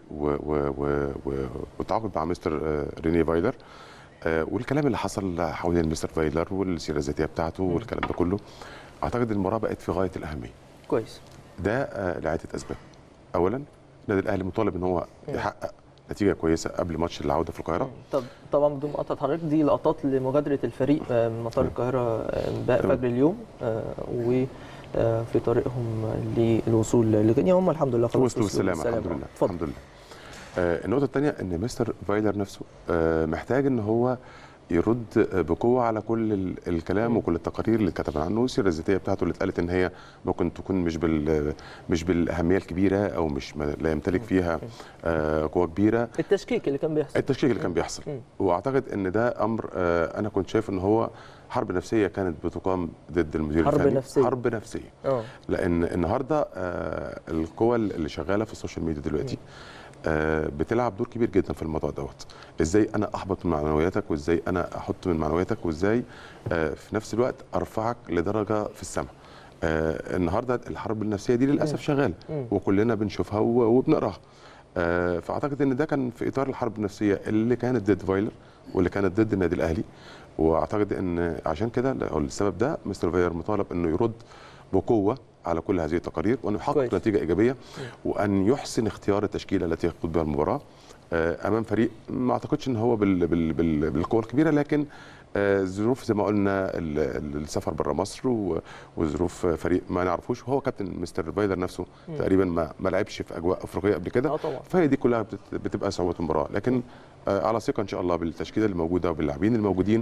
والتعاقد مع مستر آه ريني فايلر، آه والكلام اللي حصل حوالين مستر فايلر والسيره الذاتيه بتاعته والكلام ده كله، اعتقد المباراه بقت في غايه الاهميه. كويس. ده آه لعده اسباب. اولا، النادي الاهلي مطالب ان هو يحقق نتيجه كويسه قبل ماتش العوده في القاهره. طب طبعا بدون مقاطعه حضرتك، دي لقطات لمغادره الفريق من مطار القاهره فجر اليوم، و في طريقهم للوصول لغينيا. هم الحمد لله خلاص وصلوا بالسلامه، الحمد لله. الحمد لله. آه النقطه الثانيه ان مستر فايلر نفسه آه محتاج ان هو يرد بقوه على كل الكلام وكل التقارير اللي اتكتب عنه، والسيره الذاتيه بتاعته اللي اتقالت ان هي ممكن تكون مش بال مش بالاهميه الكبيره او مش لا يمتلك فيها آه قوه كبيره. التشكيك اللي كان بيحصل التشكيك اللي كان بيحصل واعتقد ان ده امر آه انا كنت شايف ان هو حرب نفسيه كانت بتقام ضد المدير حرب الفني. نفسيه حرب نفسيه اه لان النهارده آه القوى اللي شغاله في السوشيال ميديا دلوقتي م. آه بتلعب دور كبير جدا في الموضوع دوت. ازاي انا احبط من معنوياتك، وازاي انا احط من معنوياتك، وازاي آه في نفس الوقت ارفعك لدرجه في السماء. آه النهارده الحرب النفسيه دي للاسف شغاله وكلنا بنشوفها وبنقراها. آه فاعتقد ان ده كان في اطار الحرب النفسيه اللي كانت ضد فايلر واللي كانت ضد النادي الاهلي، واعتقد ان عشان كده او السبب ده مستر فايلر مطالب انه يرد بقوه على كل هذه التقارير، وان يحقق نتيجه ايجابيه، وان يحسن اختيار التشكيله التي يقود بها المباراه امام فريق ما اعتقدش ان هو بال بال بال بالقوه الكبيره، لكن ظروف زي ما قلنا السفر بره مصر وظروف فريق ما نعرفوش، وهو كابتن مستر فايلر نفسه م. تقريبا ما ما لعبش في اجواء افريقيه قبل كده، فهي دي كلها بتبقى صعوبه المباراه. لكن على ثقه ان شاء الله بالتشكيله الموجوده وباللاعبين الموجودين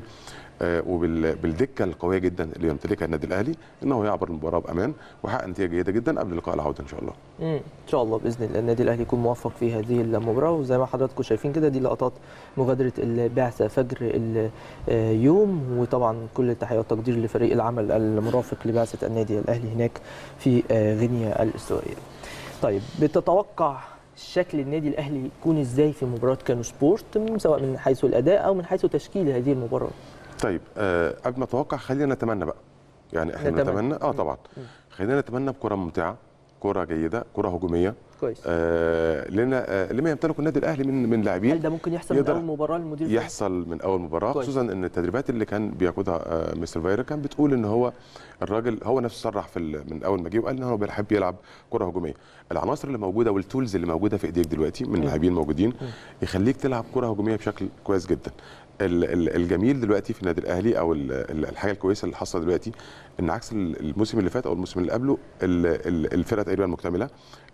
وبالدكه القويه جدا اللي يمتلكها النادي الاهلي، انه يعبر المباراه بامان ويحقق نتيجه جيده جدا قبل لقاء العوده ان شاء الله. امم ان شاء الله باذن الله النادي الاهلي يكون موفق في هذه المباراه، وزي ما حضراتكم شايفين كده دي لقطات مغادره البعثه فجر اليوم، وطبعا كل التحيه والتقدير لفريق العمل المرافق لبعثه النادي الاهلي هناك في غينيا الاستوائيه. طيب، بتتوقع شكل النادي الاهلي يكون ازاي في مباراه كانو سبورت، سواء من حيث الاداء او من حيث تشكيل هذه المباراه؟ طيب، آه قبل ما اتوقع خلينا نتمنى بقى، يعني احنا نتمنى, نتمنى اه طبعا م. خلينا نتمنى بكره ممتعه، كره جيده، كره هجوميه كويس آه لنا آه لما يمتلكه النادي الاهلي من من لاعبين. هل ده ممكن يحصل من اول مباراه للمدير الفني؟ يحصل من اول مباراه، خصوصا ان التدريبات اللي كان بياخدها آه مستر فايلر كان بتقول ان هو الراجل هو نفسه صرح في من اول ما جه وقال ان هو بيحب يلعب كره هجوميه. العناصر اللي موجوده والتولز اللي موجوده في ايديك دلوقتي من لاعبين موجودين يخليك تلعب كره هجوميه بشكل كويس جدا. الجميل دلوقتي في النادي الاهلي او الحاجه الكويسه اللي حصلت دلوقتي ان عكس الموسم اللي فات او الموسم اللي قبله الفرقه تقريبا مكتمله،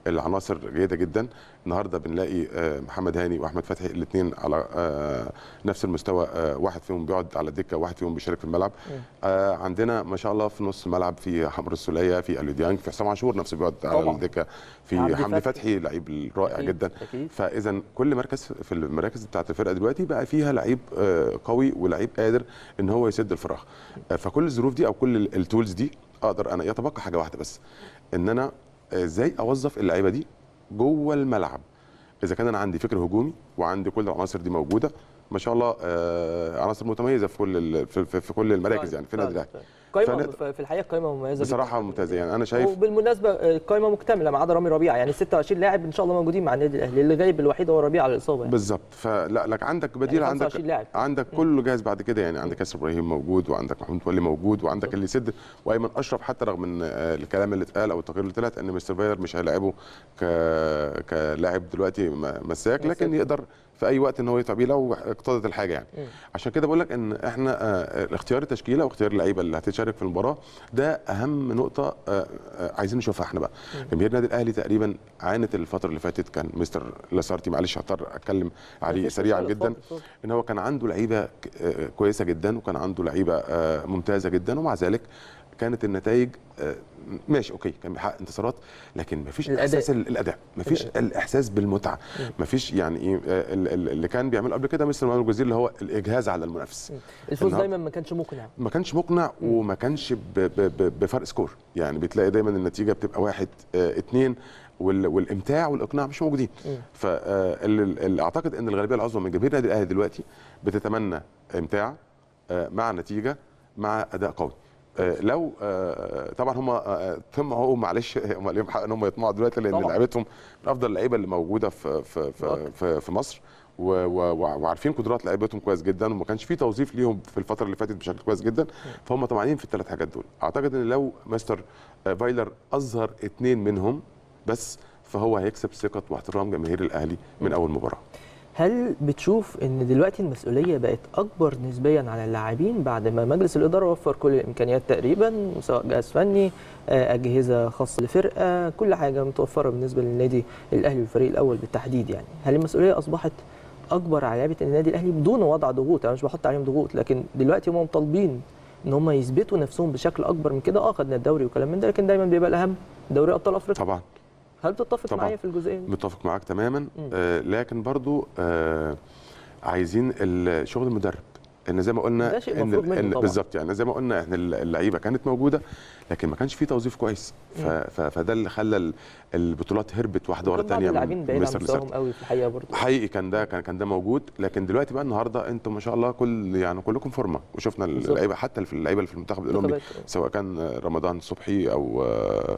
العناصر جيده جدا. النهارده بنلاقي محمد هاني واحمد فتحي الاثنين على نفس المستوى، واحد فيهم بيقعد على الدكه وواحد فيهم بيشارك في الملعب. عندنا ما شاء الله في نص الملعب في حمر السوليه، في اليو ديانج، في حسام عاشور نفسه بيقعد على الدكه، في حمدي فتحي لعيب رائع أكيد. جدا أكيد. فاذا كل مركز في المراكز بتاعت الفرقه دلوقتي بقى فيها لعيب قوي ولعيب قادر ان هو يسد الفراغ. فكل الظروف دي او كل التولز دي اقدر انا يتبقى حاجه واحده بس، ان انا ازاي اوظف اللعيبه دي جوه الملعب. اذا كان انا عندي فكر هجومي وعندي كل العناصر دي موجوده ما شاء الله، عناصر متميزه في كل في, في كل المراكز يعني في النادي الاهلي. قائمه في الحقيقه قائمه مميزه بصراحه ممتازه يعني انا شايف. وبالمناسبه قائمه مكتمله ما عدا رامي ربيعه، يعني ستة وعشرين لاعب ان شاء الله موجودين مع النادي الاهلي، اللي غايب الوحيد هو ربيعه على الاصابه يعني. بالظبط، فلا لك عندك بديل، يعني عندك لاعب. عندك كله جاهز بعد كده يعني، عندك ياسر ابراهيم موجود، وعندك محمود متولي موجود، وعندك بالضبط. اللي يسد وايمن اشرف، حتى رغم ان الكلام اللي اتقال او التقارير اللي طلعت ان مستر فايلر مش هيلاعبه ك كلاعب دلوقتي مساك، لكن يقدر في اي وقت ان هو يتعب لو اقتضت الحاجه يعني. م. عشان كده بقول لك ان احنا اختيار التشكيله واختيار اللعيبه اللي هتشارك في المباراه ده اهم نقطه عايزين نشوفها احنا بقى. جماهير النادي الاهلي تقريبا عانت الفتره اللي فاتت، كان مستر لاسارتي معلش هضطر اتكلم عليه سريعا جدا، ان هو كان عنده لعيبه كويسه جدا وكان عنده لعيبه ممتازه جدا، ومع ذلك كانت النتائج ماشي اوكي، كان بيحقق انتصارات لكن مفيش احساس الاداء، مفيش الاحساس بالمتعه، مفيش يعني ايه اللي كان بيعمله قبل كده مستر مانويل جوزيه اللي هو الاجهاز على المنافس. الفوز دايما ما كانش مقنع، ما كانش مقنع وما كانش بفرق سكور، يعني بتلاقي دايما النتيجه بتبقى واحد اه اتنين والامتاع والاقناع مش موجودين. فاللي اعتقد ان الغالبيه العظمى من جماهير النادي الاهلي دلوقتي بتتمنى امتاع مع نتيجه مع اداء قوي. لو طبعا هم طمعوا معلش، هم ليهم حق ان هم يطمعوا دلوقتي لان لعيبتهم من افضل اللعيبه اللي موجوده في في في, في مصر، وعارفين قدرات لعيبتهم كويس جدا، وما كانش في توظيف ليهم في الفتره اللي فاتت بشكل كويس جدا، فهم طمعانين في الثلاث حاجات دول. اعتقد ان لو مستر فايلر اظهر اثنين منهم بس فهو هيكسب ثقه واحترام جماهير الاهلي من اول مباراه. هل بتشوف ان دلوقتي المسؤوليه بقت اكبر نسبيا على اللاعبين بعد ما مجلس الاداره وفر كل الامكانيات تقريبا، سواء جهاز فني، اجهزه خاصه لفرقه، كل حاجه متوفره بالنسبه للنادي الاهلي والفريق الاول بالتحديد يعني؟ هل المسؤوليه اصبحت اكبر على لعيبه النادي الاهلي بدون وضع ضغوط؟ انا مش بحط عليهم ضغوط، لكن دلوقتي هم مطالبين ان هم يثبتوا نفسهم بشكل اكبر من كده. اه خدنا الدوري وكلام من ده، لكن دايما بيبقى الاهم دوري ابطال افريقيا. طبعا. هل تتفق معايا في الجزئيه دي؟ متفق معاك تماما. آه لكن برضو آه عايزين شغل المدرب، ان زي ما قلنا ان, إن بالظبط يعني زي ما قلنا ان اللعيبه كانت موجوده لكن ما كانش في توظيف كويس، فده اللي خلى البطولات هربت واحده ورا الثانيه. اللاعبين بعيد عن مستواهم قوي في الحقيقه برضه حقيقي، كان ده كان كان ده موجود، لكن دلوقتي بقى النهارده انتم ما شاء الله كل يعني كلكم فورمه، وشفنا اللعيبه حتى في اللعيبه اللي في المنتخب الاولمبي سواء كان رمضان صبحي او آه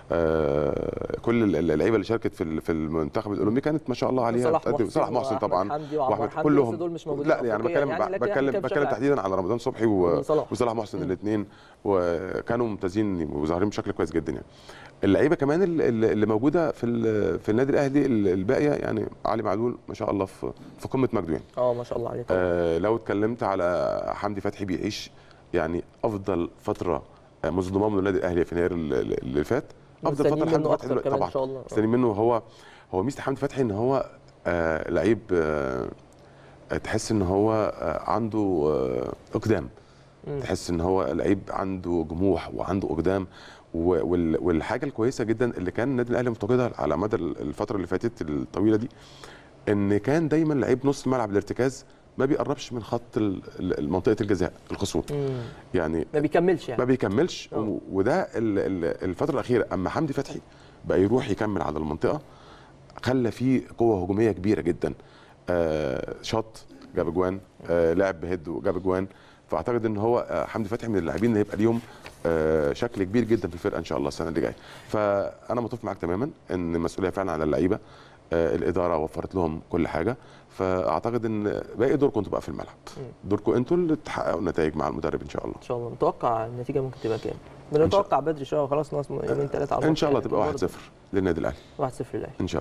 آه كل اللعيبه اللي شاركت في في المنتخب الاولمبي كانت ما شاء الله عليها. صلاح محسن, صلاح محسن طبعا واحمد كلهم دول مش موجودين. لا يعني بتكلم يعني بتكلم بتكلم تحديدا على رمضان صبحي وصلاح محسن الاثنين، وكانوا ممتازين وظاهرين بشكل كويس جدا يعني. اللعيبه كمان اللي موجوده في في النادي الاهلي الباقيه يعني علي معلول ما شاء الله في في قمه مجده يعني. اه ما شاء الله عليه. آه لو اتكلمت على حمدي فتحي بيعيش يعني افضل فتره منذ انضمامه للنادي الاهلي في يناير اللي فات، افضل فتره لحد فتحي طبعا ان شاء الله. مستنيين منه. هو هو ميزه حمدي فتحي ان هو آه لعيب آه تحس ان هو آه عنده آه اقدام، تحس ان هو لعيب عنده جموح وعنده اقدام، والحاجه الكويسه جدا اللي كان النادي الاهلي مفتقدها على مدى الفتره اللي فاتت الطويله دي ان كان دايما لعيب نص الملعب الارتكاز ما بيقربش من خط منطقه الجزاء الخصوم، يعني ما بيكملش يعني ما بيكملش أوه. وده الفتره الاخيره اما حمدي فتحي بقى يروح يكمل على المنطقه خلى فيه قوه هجوميه كبيره جدا، آه شاط جاب اجوان، آه لعب بهيد وجاب اجوان، فاعتقد ان هو حمدي فتحي من اللاعبين اللي هيبقى ليهم آه شكل كبير جدا في الفرقه ان شاء الله السنه اللي جايه. فانا متفق معاك تماما ان المسؤوليه فعلا على اللعيبه، آه الاداره وفرت لهم كل حاجه، فاعتقد ان باقي دوركم انتوا بقى في الملعب، دوركم انتوا اللي تحققوا النتائج مع المدرب ان شاء الله. ان شاء الله. متوقع النتيجه ممكن تبقى كام؟ بنتوقع بدري شويه، خلاص ناقص يومين ثلاثه على ان شاء الله تبقى واحد صفر للنادي الاهلي. واحد صفر للاهلي ان شاء الله.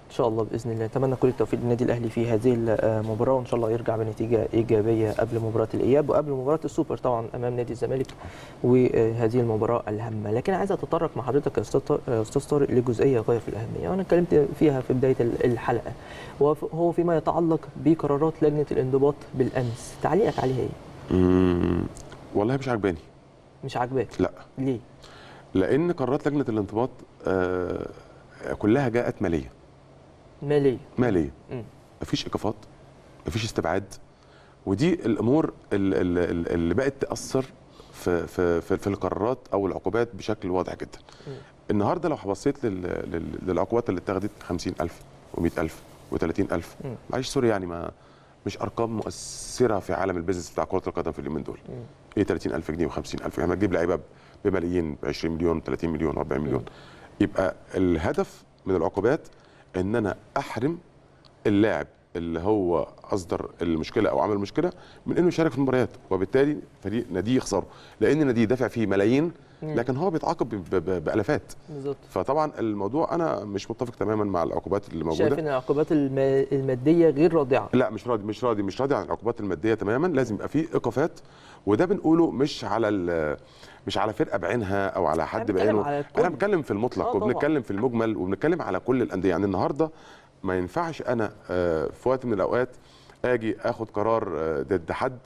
ان شاء الله باذن الله. اتمنى كل التوفيق للنادي الاهلي في هذه المباراه، وان شاء الله يرجع بنتيجه ايجابيه قبل مباراه الاياب وقبل مباراه السوبر طبعا امام نادي الزمالك وهذه المباراه الهامه. لكن عايز اتطرق مع حضرتك يا استاذ طارق لجزئيه غايه في الاهميه وانا اتكلمت فيها في بدايه الحلقه، وهو فيما يتعلق بقرارات لجنه الانضباط بالامس. تعليقك عليها ايه؟ امم والله مش عجباني. مش عجباك؟ لا. ليه؟ لان قرارات لجنه الانضباط آه كلها جاءت ماليه. ماليه ماليه م. مفيش ايقافات، مفيش استبعاد، ودي الامور اللي, اللي بقت تاثر في في في, في القرارات او العقوبات بشكل واضح جدا. م. النهارده لو بصيت للعقوبات اللي اتخذت خمسين ألف ومئة ألف وثلاثين ألف، معلش سوري يعني ما مش ارقام مؤثره في عالم البيزنس بتاع كره القدم في اليومين دول. م. ايه ثلاثين ألف جنيه وخمسين ألف، يعني ما تجيب لعيبه بملايين، ب عشرين مليون ثلاثين مليون أربعين مليون. م. يبقى الهدف من العقوبات ان انا احرم اللاعب اللي هو اصدر المشكله او عمل المشكله من انه يشارك في المباريات، وبالتالي فريق ناديه يخسره، لان ناديه دافع فيه ملايين لكن هو بيتعاقب بالافات. بالظبط. فطبعا الموضوع انا مش متفق تماما مع العقوبات اللي موجوده. شايف ان العقوبات الماديه غير رادعه؟ لا مش راضي مش راضي مش راضي عن العقوبات الماديه تماما. لازم يبقى فيه ايقافات، وده بنقوله مش على مش على فرقه بعينها او على حد بعينه، انا بتكلم في المطلق وبنتكلم في المجمل وبنتكلم على كل الانديه. يعني النهارده ما ينفعش انا في وقت من الاوقات اجي اخد قرار ضد حد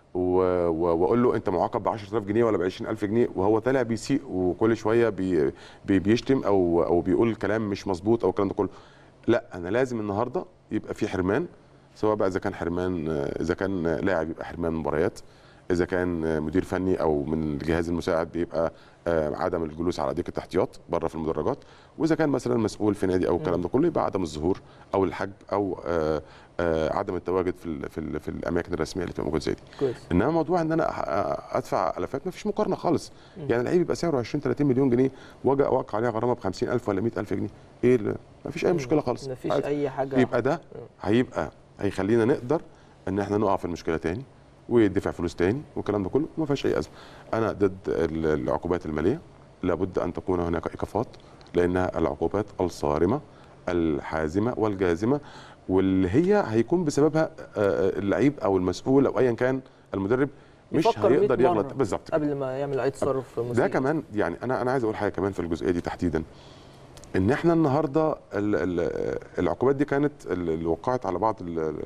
واقول له انت معاقب ب عشرة آلاف جنيه ولا ب عشرين ألف جنيه، وهو طالع بيسيء وكل شويه بي بيشتم او او بيقول كلام مش مظبوط او الكلام ده كله. لا، انا لازم النهارده يبقى في حرمان، سواء بقى اذا كان حرمان اذا كان لاعب يبقى حرمان مباريات، اذا كان مدير فني او من الجهاز المساعد بيبقى عدم الجلوس على دكه الاحتياط بره في المدرجات، واذا كان مثلا مسؤول في نادي او الكلام ده كله يبقى عدم الظهور او الحجب او آآ آآ عدم التواجد في في, في الاماكن الرسميه اللي بتبقى موجوده زي دي. كويس. انما موضوع ان انا ادفع الافات ما فيش مقارنه خالص. مم. يعني اللعيب يبقى سعره عشرين ثلاثين مليون جنيه واجي اوقع عليها غرامه ب خمسين ألف ولا مئة ألف جنيه، ايه ما فيش اي مشكله خالص. ما فيش اي حاجه. يبقى ده هيبقى هيخلينا نقدر ان احنا نقع في المشكله تاني ويدفع فلوس تاني والكلام ده كله، وما فيهاش اي ازمه. انا ضد العقوبات الماليه، لابد ان تكون هناك ايقافات، لانها العقوبات الصارمه الحازمه والجازمه، واللي هي هيكون بسببها اللعيب او المسؤول او ايا كان المدرب مش هيقدر يغلط بالظبط قبل ما يعمل اي تصرف مسيء. ده كمان يعني انا انا عايز اقول حاجه كمان في الجزئيه دي تحديدا، ان احنا النهارده العقوبات دي كانت اللي وقعت على بعض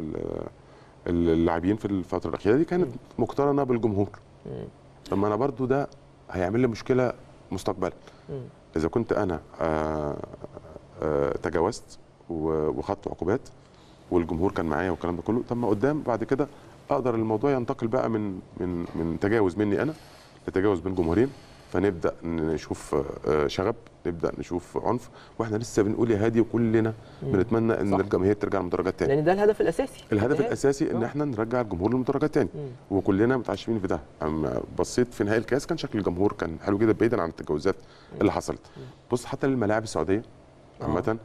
اللاعبين في الفتره الاخيره دي كانت مقترنه بالجمهور. طب ما انا برضو ده هيعمل لي مشكله مستقبلا. اذا كنت انا آآ آآ تجاوزت وخدت عقوبات والجمهور كان معايا والكلام ده كله، طب ما قدام بعد كده اقدر الموضوع ينتقل بقى من من من تجاوز مني انا لتجاوز بين جمهورين، فنبدا نشوف شغب، نبدا نشوف عنف، واحنا لسه بنقول يا هادي وكلنا بنتمنى ان صح. الجماهير ترجع للمدرجات تاني، لان ده الهدف الاساسي. الهدف الاساسي ان احنا نرجع الجمهور للمدرجات تاني، مم. وكلنا متعشمين في ده. اما بصيت في نهائي الكاس كان شكل الجمهور كان حلو جدا بعيدا عن التجاوزات مم. اللي حصلت. مم. بص حتى الملاعب السعوديه عامه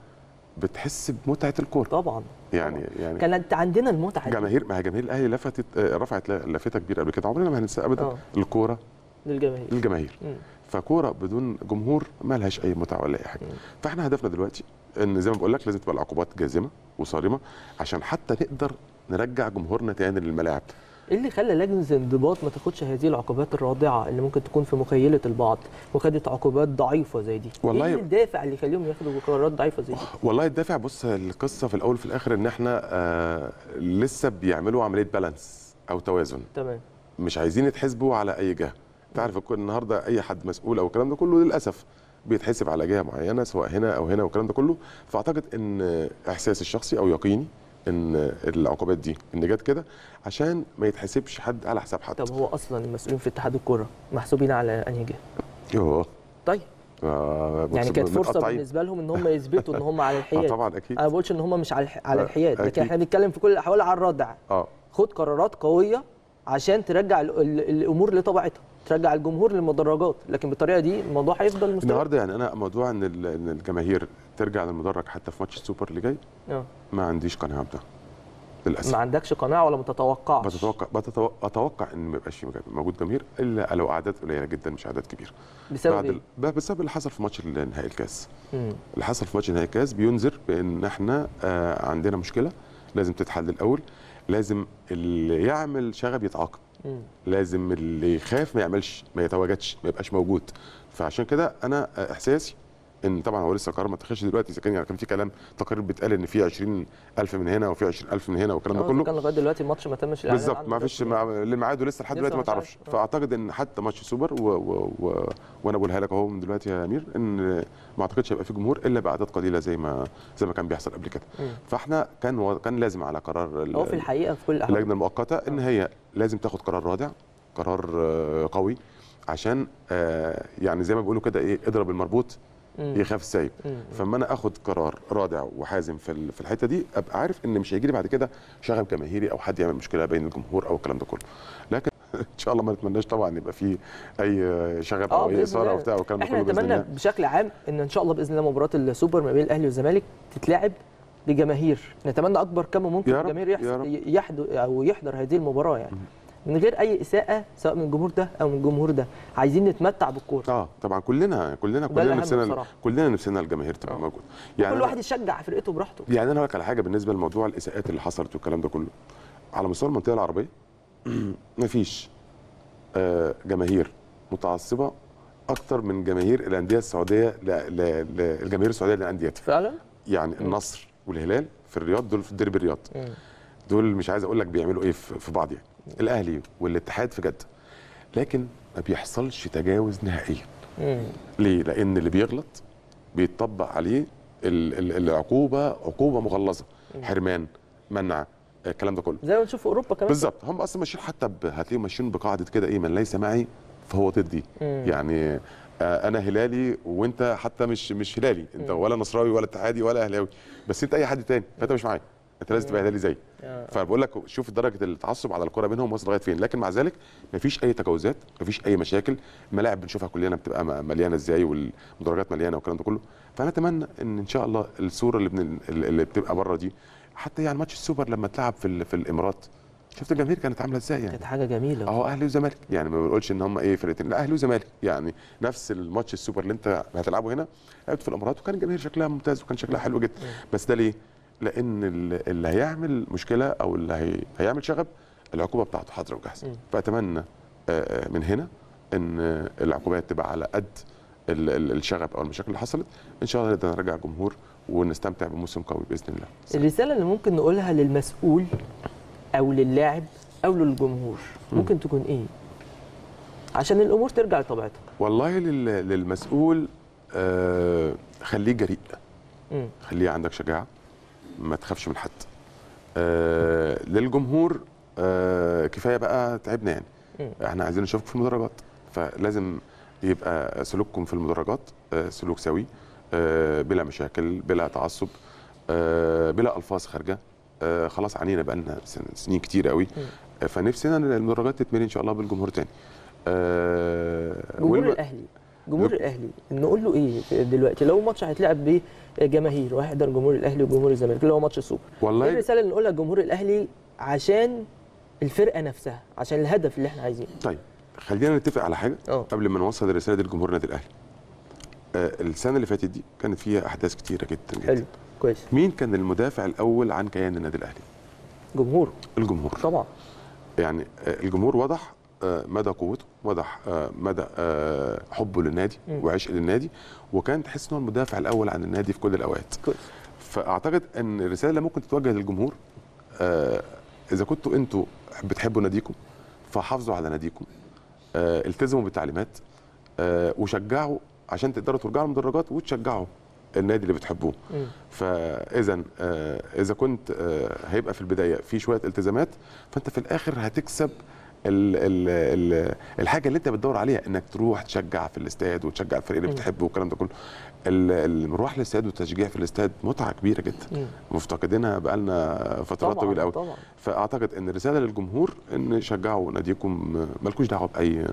بتحس بمتعه الكوره طبعا. يعني طبعا. يعني كانت عندنا المتعه جماهير، ما هي جماهير الاهلي لفتت رفعت لافته كبيره قبل كده، عمرنا ما هننسى ابدا. أوه. الكوره للجماهير للجماهير فكوره بدون جمهور ما لهاش اي متعه ولا اي حاجه. مم. فاحنا هدفنا دلوقتي ان زي ما بقول لك لازم تبقى العقوبات جازمه وصارمه عشان حتى نقدر نرجع جمهورنا تاني للملاعب. ايه اللي خلى لجنه الانضباط ما تاخدش هذه العقوبات الرادعه اللي ممكن تكون في مخيله البعض وخدت عقوبات ضعيفه زي دي؟ والله ايه الدافع اللي يخليهم ياخدوا قرارات ضعيفه زي دي؟ والله الدافع بص، القصه في الاول وفي الاخر ان احنا آه لسه بيعملوا عمليه بالانس او توازن. تمام. مش عايزين يتحسبوا على اي جهه. تعرف النهارده اي حد مسؤول او الكلام ده كله للاسف بيتحسب على جهه معينه سواء هنا او هنا والكلام ده كله. فاعتقد ان احساسي الشخصي او يقيني ان العقوبات دي ان جت كده عشان ما يتحسبش حد على حساب حد. طب هو اصلا المسؤولين في اتحاد الكوره محسوبين على انهي جهه؟ يوه طيب آه يعني كانت فرصه بالنسبه لهم ان هم يثبتوا ان هم على الحياد. آه طبعا اكيد. انا ما بقولش ان هم مش على على الحياد، لكن احنا بنتكلم في كل الاحوال على الردع. اه خد قرارات قويه عشان ترجع الامور لطبيعتها، ترجع الجمهور للمدرجات، لكن بالطريقه دي الموضوع هيفضل مستمر. النهارده يعني انا موضوع ان ان الجماهير ترجع للمدرج حتى في ماتش السوبر اللي جاي اه ما عنديش قناعه بده. للاسف. ما عندكش قناعه ولا متتوقعش؟ بتتوقع بتتوقع اتوقع ان ما يبقاش موجود جماهير الا لو اعداد قليله جدا مش اعداد كبيره. بسبب بعد إيه؟ ال... بسبب اللي حصل في ماتش نهائي الكاس. مم. اللي حصل في ماتش نهائي الكاس بينذر بان احنا آه عندنا مشكله لازم تتحل الاول. لازم اللي يعمل شغب يتعاقب. مم. لازم اللي يخاف ما يعملش، ما يتواجدش، ما يبقاش موجود. فعشان كده انا احساسي ان طبعا هو لسه القرار ما اتخذش دلوقتي، اذا كان يعني كان في كلام تقارير بيتقال ان في عشرين ألف من هنا وفي عشرين ألف من هنا والكلام ده كله. كان لغايه دلوقتي الماتش ما تمش الاعلان بالظبط، عنه ما فيش يعني. اللي ميعاده لسه لحد دلوقتي ما تعرفش. فاعتقد ان حتى ماتش سوبر و... و... و... وانا بقولها لك اهو من دلوقتي يا امير ان ما اعتقدش هيبقى في جمهور الا باعداد قليله زي ما زي ما كان بيحصل قبل كده. مم. فاحنا كان و... كان لازم على قرار ال... هو في الحقيقه في كل الاحوال اللجنه المؤقته ان هي لازم تاخد قرار رادع، قرار آه، قوي، عشان آه، يعني زي ما بيقولوا كده ايه، اضرب المربوط يخاف السايب. فاما انا اخد قرار رادع وحازم في في الحته دي ابقى عارف ان مش هيجي لي بعد كده شغب جماهيري او حد يعمل مشكله بين الجمهور او الكلام ده كله. لكن ان شاء الله ما نتمناش طبعا يبقى في اي شغب او اي اثاره وبتاع والكلام ده كله. احنا نتمنى بشكل عام ان ان شاء الله باذن الله مباراه السوبر ما بين الاهلي والزمالك تتلعب بجماهير. نتمنى اكبر كم ممكن الجماهير يحضر او يحضر هذه المباراه يعني من غير اي اساءه سواء من الجمهور ده او من الجمهور ده. عايزين نتمتع بالكوره. اه طبعا كلنا كلنا كلنا نفسنا كلنا نفسنا الجماهير تبقى موجوده. يعني كل واحد يشجع فرقته براحته. يعني انا هقول لك على حاجه بالنسبه لموضوع الاساءات اللي حصلت والكلام ده كله. على مستوى المنطقه العربيه مفيش آه جماهير متعصبه اكتر من جماهير الانديه السعوديه للجماهير السعوديه للانديتها. فعلا؟ يعني م. النصر والهلال في الرياض دول في ديربي الرياض. م. دول مش عايز اقول لك بيعملوا ايه في بعض يعني. الاهلي والاتحاد في جده. لكن ما بيحصلش تجاوز نهائيا. مم. ليه؟ لان اللي بيغلط بيتطبق عليه العقوبه عقوبه مغلظه، حرمان، منع، الكلام ده كله زي ما نشوف في اوروبا كمان. بالظبط. هم اصلا ماشيين حتى هتلاقيهم ماشيين بقاعده كده ايه، من ليس معي فهو ضدي. مم. يعني انا هلالي وانت حتى مش مش هلالي، انت ولا نصراوي ولا اتحادي ولا اهلاوي، بس انت اي حد تاني فانت مش معايا، انت لازم تبقى هلالي زيي. فبقول لك شوف درجه التعصب على الكره بينهم وصل لغايه فين. لكن مع ذلك مفيش اي تجاوزات، مفيش اي مشاكل. الملاعب بنشوفها كلنا بتبقى مليانه ازاي والمدرجات مليانه والكلام ده كله. فانا اتمنى ان ان شاء الله الصوره اللي بن... اللي بتبقى بره دي، حتى يعني ماتش السوبر لما اتلعب في في الامارات شفت الجماهير كانت عامله ازاي يعني. كانت حاجه جميله. اهو اهلي وزمالك، يعني ما بنقولش ان هم ايه فرقتين، لا اهلي وزمالك يعني نفس الماتش السوبر اللي انت هتلعبه هنا لعبت في الامارات وكان الجماهير شكلها ممتاز وكان شكلها حلو جدا. بس ده ليه؟ لان اللي هيعمل مشكله او اللي هي... هيعمل شغب العقوبه بتاعته حاضره وجاهزه. فاتمنى من هنا ان العقوبات تبقى على قد الشغب او المشاكل اللي حصلت. ان شاء الله نقدر نرجع الجمهور ونستمتع بموسم قوي باذن الله. الرساله اللي ممكن نقولها للمسؤول او للاعب او للجمهور ممكن م. تكون ايه عشان الامور ترجع لطبيعتها؟ والله للمسؤول آه خليه جريء، م. خليه عندك شجاعه، ما تخافش من حد. آه للجمهور آه كفايه بقى تعبنا يعني. م. احنا عايزين نشوفكم في المدرجات، فلازم يبقى سلوككم في المدرجات آه سلوك سوي، آه بلا مشاكل، بلا تعصب، آه بلا الفاظ خارجه. آه خلاص عنينا بقى لنا سنين كتير قوي. آه فنفسنا ان المدرجات تتملي ان شاء الله بالجمهور تاني. آه جمهور والم... الاهلي جمهور الاهلي نقول له ايه دلوقتي لو ماتش هيتلعب بجماهير وهيحضر جمهور الاهلي وجمهور الزمالك اللي هو ماتش السوبر؟ والله ايه الرساله اللي نقولها لجمهور الاهلي عشان الفرقه نفسها، عشان الهدف اللي احنا عايزينه؟ طيب خلينا نتفق على حاجه أوه. قبل ما نوصل الرساله دي لجمهور النادي الاهلي. آه السنه اللي فاتت دي كانت فيها احداث كتيره جدا جدا. حلو كويس. مين كان المدافع الاول عن كيان النادي الاهلي؟ جمهوره. الجمهور طبعا. يعني الجمهور وضح مدى قوته، وضح مدى حبه للنادي م. وعشق للنادي، وكان تحس ان هو المدافع الاول عن النادي في كل الاوقات. كويس. فاعتقد ان الرساله اللي ممكن تتوجه للجمهور اذا كنتوا انتوا بتحبوا ناديكم فحافظوا على ناديكم، التزموا بالتعليمات وشجعوا عشان تقدروا ترجعوا المدرجات وتشجعوا النادي اللي بتحبوه. فاذا اذا كنت هيبقى في البدايه في شويه التزامات، فانت في الاخر هتكسب ال ال ال الحاجه اللي انت بتدور عليها، انك تروح تشجع في الاستاد وتشجع الفريق اللي بتحبه والكلام ده كله. المروح للاستاد والتشجيع في الاستاد متعه كبيره جدا مفتقدينها بقالنا فترات طويله قوي. فاعتقد ان الرساله للجمهور ان شجعوا ناديكم، مالكوش دعوه باي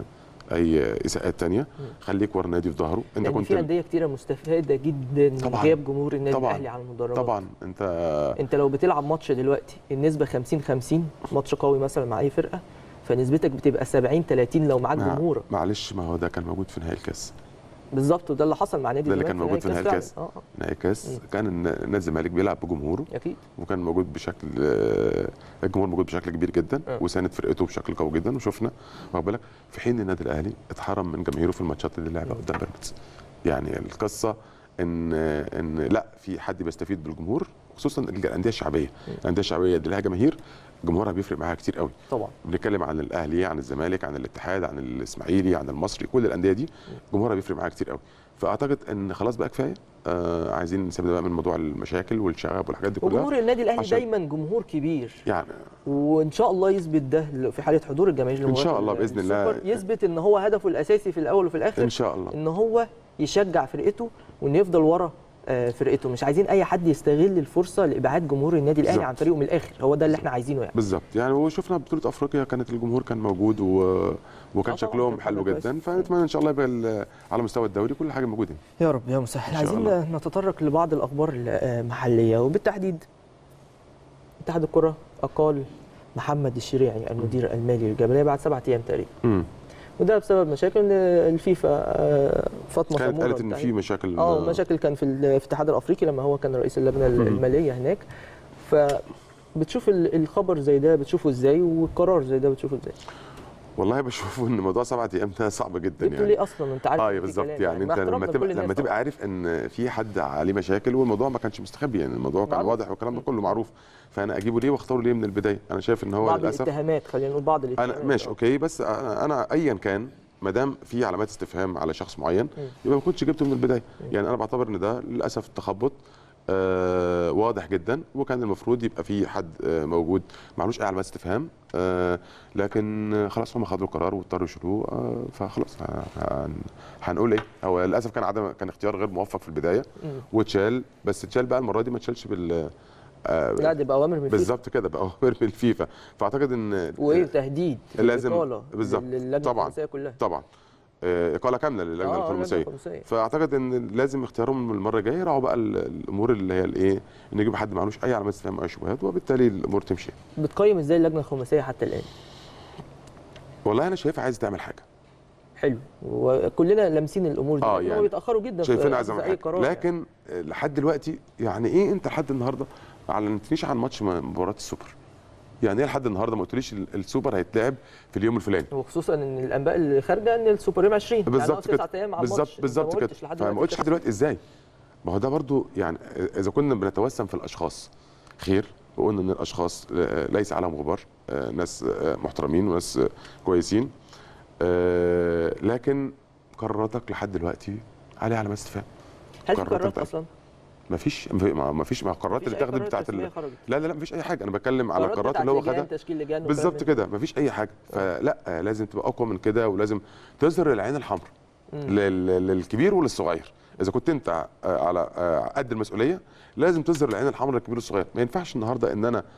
اي اساءات ثانيه، خليك ورا النادي في ظهره. انت يعني كنت في انديه كتيره مستفاده جدا من غياب جمهور النادي الاهلي على المدرجات. طبعا انت انت لو بتلعب ماتش دلوقتي النسبه خمسين خمسين، ماتش قوي مثلا مع اي فرقه، فنسبتك بتبقى سبعين ثلاثين لو معاك جمهور. معلش، ما هو ده كان موجود في نهائي الكاس بالظبط، وده اللي حصل مع نادي الزمالك. ده اللي كان موجود في نهائي الكاس. نهائي الكاس كان نادي الزمالك بيلعب بجمهوره اكيد، وكان موجود بشكل الجمهور موجود بشكل كبير جدا أه. وساند فرقته بشكل قوي جدا، وشفنا واخد بالك، في حين النادي الاهلي اتحرم من جماهيره في الماتشات اللي لعبها قدام بيراميدز. يعني القصه ان ان لا، في حد بيستفيد بالجمهور، خصوصا الانديه الشعبيه. الانديه الشعبيه دي لها جماهير، جمهورها بيفرق معاها كتير قوي. طبعا بنتكلم عن الاهلي، عن الزمالك، عن الاتحاد، عن الاسماعيلي، عن المصري، كل الانديه دي جمهورها بيفرق معاها كتير قوي. فاعتقد ان خلاص بقى كفايه، آه عايزين نسيبنا بقى من موضوع المشاكل والشغب والحاجات دي كلها. وجمهور النادي الاهلي دايما جمهور كبير يعني، وان شاء الله يثبت ده في حاله حضور الجماهير ان شاء الله باذن الله، يثبت ان هو هدفه الاساسي في الاول وفي الاخر ان شاء الله ان هو يشجع فرقته وان يفضل ورا فرقته. مش عايزين اي حد يستغل الفرصه لابعاد جمهور النادي الاهلي عن فريقه من الاخر، هو ده اللي احنا عايزينه يعني. بالظبط يعني، وشفنا بطوله افريقيا كانت الجمهور كان موجود و... وكان شكلهم حلو جدا، فنتمنى ان شاء الله يبقى على مستوى الدوري كل حاجه موجوده يا رب يا مسهل. عايزين نتطرق لبعض الاخبار المحليه، وبالتحديد اتحاد الكره اقال محمد الشريعي المدير المالي للجبليه بعد سبعة ايام تقريبا. امم وده بسبب مشاكل ان الفيفا فاطمه كانت قالت ان في مشاكل اه مشاكل كان في الاتحاد الافريقي لما هو كان رئيس اللجنه الماليه هناك. فبتشوف الخبر زي ده بتشوفه ازاي، والقرار زي ده بتشوفه ازاي؟ والله بشوفه ان موضوع سبعة ايام ده صعب جدا يعني. بتقول ليه اصلا؟ انت عارف اه بالظبط يعني, يعني انت لما تبقى لما تبقى عارف ان في حد عليه مشاكل، والموضوع ما كانش مستخبي يعني، الموضوع كان واضح والكلام ده كله معروف، فانا اجيبه ليه واختاره ليه من البدايه؟ انا شايف ان هو بعض للاسف بعض الاتهامات، خلينا نقول بعض الاتهامات. انا ماشي اوكي، بس انا, أنا ايا كان ما دام في علامات استفهام على شخص معين يبقى ما كنتش جبته من البدايه. يعني انا بعتبر ان ده للاسف تخبط آه واضح جدا، وكان المفروض يبقى في حد آه موجود معلوش اي علامات استفهام، آه لكن آه خلاص هم خدوا القرار واضطروا يشيلوه، آه فخلاص هنقول ايه؟ هو للاسف كان عدم كان اختيار غير موفق في البدايه واتشال، بس اتشال بقى المره دي ما اتشالش بال آه لا دي بقى اوامر من الفيفا بالظبط كده، بقى اوامر من الفيفا. فاعتقد ان وايه تهديد لازم بالظبط طبعا كلها طبعا اقاله كامله للجنه آه الخماسيه. فاعتقد ان لازم اختيارهم المره الجايه يراعوا بقى الامور اللي هي الايه، ان يجيبوا حد معلوش اي علامات استفهام او اي شبهات، وبالتالي الامور تمشي. بتقيم ازاي اللجنه الخماسيه حتى الان؟ والله انا شايفها عايزه تعمل حاجه حلو، وكلنا لامسين الامور دي اه يعني بيتاخروا جدا شايفين عايزه اي قرار، لكن يعني لحد دلوقتي يعني ايه انت لحد النهارده ما اعلنتنيش عن ماتش مباراه السوبر؟ يعني ايه لحد النهارده ما قلتليش السوبر هيتلعب في اليوم الفلاني؟ وخصوصا ان الانباء اللي خارجه ان السوبر يوم عشرين بالظبط كده بالظبط بالظبط كده، فما قلتش لحد دلوقتي ازاي؟ ما هو ده برضو يعني اذا كنا بنتوسم في الاشخاص خير، وقلنا ان الاشخاص ليس عليهم غبار، ناس محترمين وناس كويسين، لكن قراراتك لحد دلوقتي عليها علامات استفهام. هل في قرارات اصلا؟ ما فيش ما فيش مع القرارات اللي اتاخدت بتاعت ال... لا لا لا ما فيش اي حاجه، انا بتكلم على القرارات اللي هو خدها بالظبط كده، ما فيش اي حاجه. فلا لازم تبقى اقوى من كده، ولازم تظهر العين الحمراء لل... للكبير وللصغير. اذا كنت انت على قد المسؤوليه لازم تظهر العين الحمراء للكبير والصغير. ما ينفعش النهارده ان انا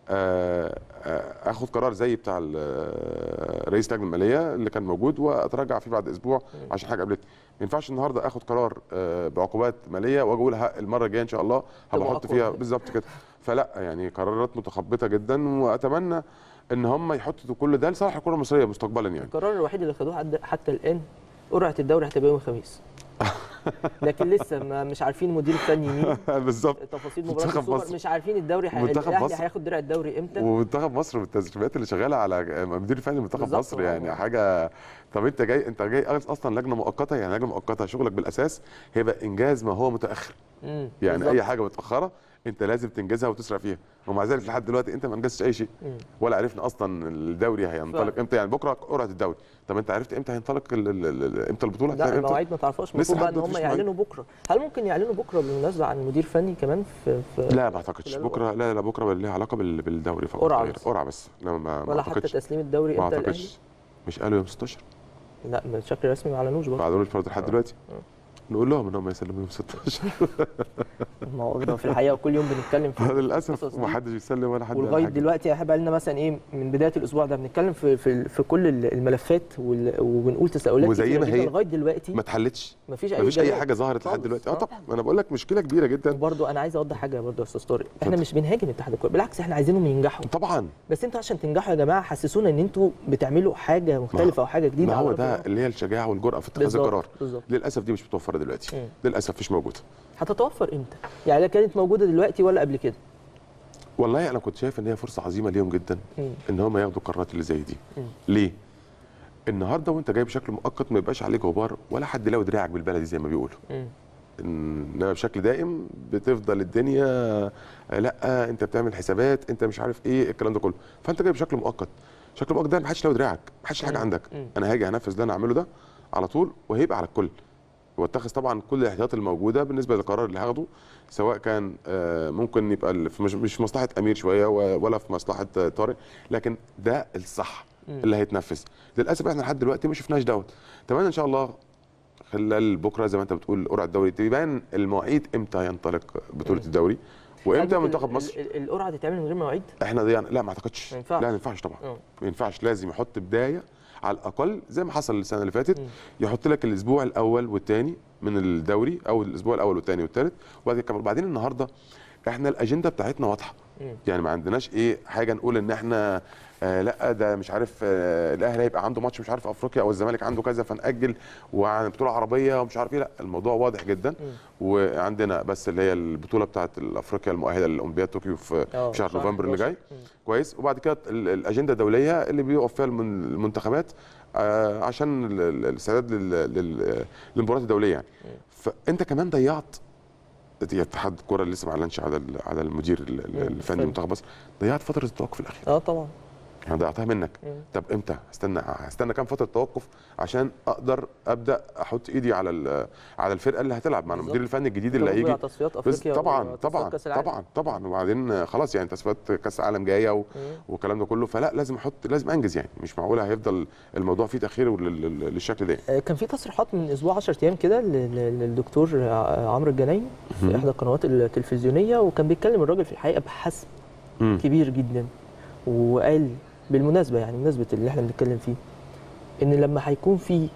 اخد قرار زي بتاع رئيس اللجنه الماليه اللي كان موجود واتراجع فيه بعد اسبوع عشان حاجه قابلتني. ما ينفعش النهارده اخد قرار بعقوبات ماليه واجي اقولها المره الجايه ان شاء الله هبقى احط فيها بالظبط كده. فلا يعني قرارات متخبطه جدا، واتمنى ان هم يحطوا كل ده لصالح الكره المصريه مستقبلا. يعني القرار الوحيد اللي خدوه حتى الان قرعه الدوري هتبقى يوم الخميس لكن لسه ما مش عارفين مدير الفني مين بالظبط، تفاصيل مباراه السوبر مش عارفين الدوري الاهلي هياخد درع الدوري امتى، ومنتخب مصر بالتدريبات اللي شغاله على مدير الفني منتخب مصر يعني حاجه. طب انت جاي انت جاي اصلا لجنه مؤقته، يعني لجنه مؤقته شغلك بالاساس هيبقى انجاز ما هو متاخر. يعني بالزبط. اي حاجه متاخره انت لازم تنجزها وتسرع فيها، ومع ذلك لحد دلوقتي انت ما انجزتش اي شيء، ولا عرفنا اصلا الدوري هينطلق ف... امتى. يعني بكره قرعه الدوري، طب انت عرفت امتى هينطلق امتى البطوله؟ لا المواعيد ما تعرفهاش، المفروض بقى ان هم يعلنوا بكره. هل ممكن يعلنوا بكره بالمناسبه عن مدير فني كمان في, في لا ما اعتقدش بكره، لا لا بكره ليها علاقه بالدوري فقط، قرعه بس قرعه بس لا ما ولا حتى تسليم الدوري امتى الاهلي؟ مش قالوا يوم ستاشر؟ لا بشكل رسمي ما اعلنوش برضه، ما اعلنوش برضه لحد دلوقتي. نقول لهم ان هم يسلموا يوم ستاشر. الموضوع ده في الحقيقه كل يوم بنتكلم فيه للاسف ما حدش بيسلم ولا حد. ولغايه دلوقتي احنا بقى لنا مثلا ايه من بدايه الاسبوع ده بنتكلم في في, في كل الملفات وبنقول تساؤلات وزي ما هي لغايه دلوقتي ما اتحلتش، ما فيش اي ما فيش اي حاجه ظهرت لحد دلوقتي. اه طبعا انا بقول لك مشكله كبيره جدا. وبرده انا عايز اوضح حاجه برده يا استاذ طارق، احنا مش بنهاجم اتحاد الكوره، بالعكس احنا عايزينهم ينجحوا طبعا، بس انتوا عشان تنجحوا يا جماعه حسسونا ان انتوا بتعملوا حاجه مختلفه او حاجه جديده. ما هو ده اللي هي الشجاعه والجرأه في اتخاذ القرار. للاسف دي مش متوفره دلوقتي. مم. للاسف مش موجوده. هتتوفر امتى؟ يعني لا كانت موجوده دلوقتي ولا قبل كده؟ والله انا كنت شايف ان هي فرصه عظيمه ليهم جدا. مم. ان هم ياخدوا القرارات اللي زي دي. مم. ليه؟ النهارده وانت جاي بشكل مؤقت ما يبقاش عليك غبار ولا حد لاوي دراعك بالبلدي زي ما بيقولوا. انما بشكل دائم بتفضل الدنيا لا انت بتعمل حسابات، انت مش عارف ايه الكلام ده كله، فانت جاي بشكل مؤقت. شكل مؤقت ده ما حدش لاوي دراعك، ما حدش حاجه عندك. مم. انا هاجي هنفذ اللي انا اعمله ده على طول وهيبقى على الكل. واتخذ طبعا كل الاحتياطات الموجوده بالنسبه للقرار اللي هاخده، سواء كان ممكن يبقى مش في مصلحه امير شويه ولا في مصلحه طارق، لكن ده الصح اللي هيتنفذ. للاسف احنا لحد دلوقتي ما شفناش دوت. اتمنى ان شاء الله خلال بكره زي ما انت بتقول قرعه الدوري تبان المواعيد امتى ينطلق بطوله الدوري وامتى منتخب مصر. القرعه تتعمل من غير مواعيد؟ احنا ضيعنا. لا ما اعتقدش. ما ينفعش. لا ما ينفعش طبعا. أوه. ما ينفعش، لازم يحط بدايه على الاقل زي ما حصل السنه اللي فاتت. مم. يحط لك الاسبوع الاول والثاني من الدوري او الاسبوع الاول والثاني والثالث وبعد كده. بعدين النهارده احنا الاجنده بتاعتنا واضحه. مم. يعني ما عندناش ايه حاجه نقول ان احنا آه لا ده مش عارف آه الاهلي هيبقى عنده ماتش مش عارف افريقيا او الزمالك عنده كذا فنأجل وعن بطوله عربيه ومش عارف ايه. لا الموضوع واضح جدا. مم. وعندنا بس اللي هي البطوله بتاعه الافريقيا المؤهله للاولمبياد طوكيو في شهر نوفمبر اللي جاي. كويس. وبعد كده الاجنده الدوليه اللي بيقف فيها المنتخبات آه عشان الاستعداد للمباريات الدوليه يعني. مم. فانت كمان ضيعت اتحاد الكره اللي لسه ما اعلنش على على المدير الفني لمنتخب مصر، ضيعت فتره التوقف الاخيره. اه طبعا يعني ضيعتها منك. مم. طب امتى هستنى هستنى كام فتره توقف عشان اقدر ابدا احط ايدي على على الفرقه اللي هتلعب مع المدير الفني الجديد اللي هيجي. تصفيات افريقيا طبعا طبعا طبعا طبعا. وبعدين خلاص يعني تصفيات كاس العالم جايه والكلام ده كله، فلا لازم احط لازم انجز يعني. مش معقوله هيفضل الموضوع فيه تاخير للشكل ده. كان في تصريحات من اسبوع عشرة ايام كده للدكتور عمرو الجنايني في احدى القنوات التلفزيونيه، وكان بيتكلم الراجل في الحقيقه بحسم مم. كبير جدا، وقال بالمناسبه يعني بمناسبه اللي احنا بنتكلم فيه ان لما هيكون في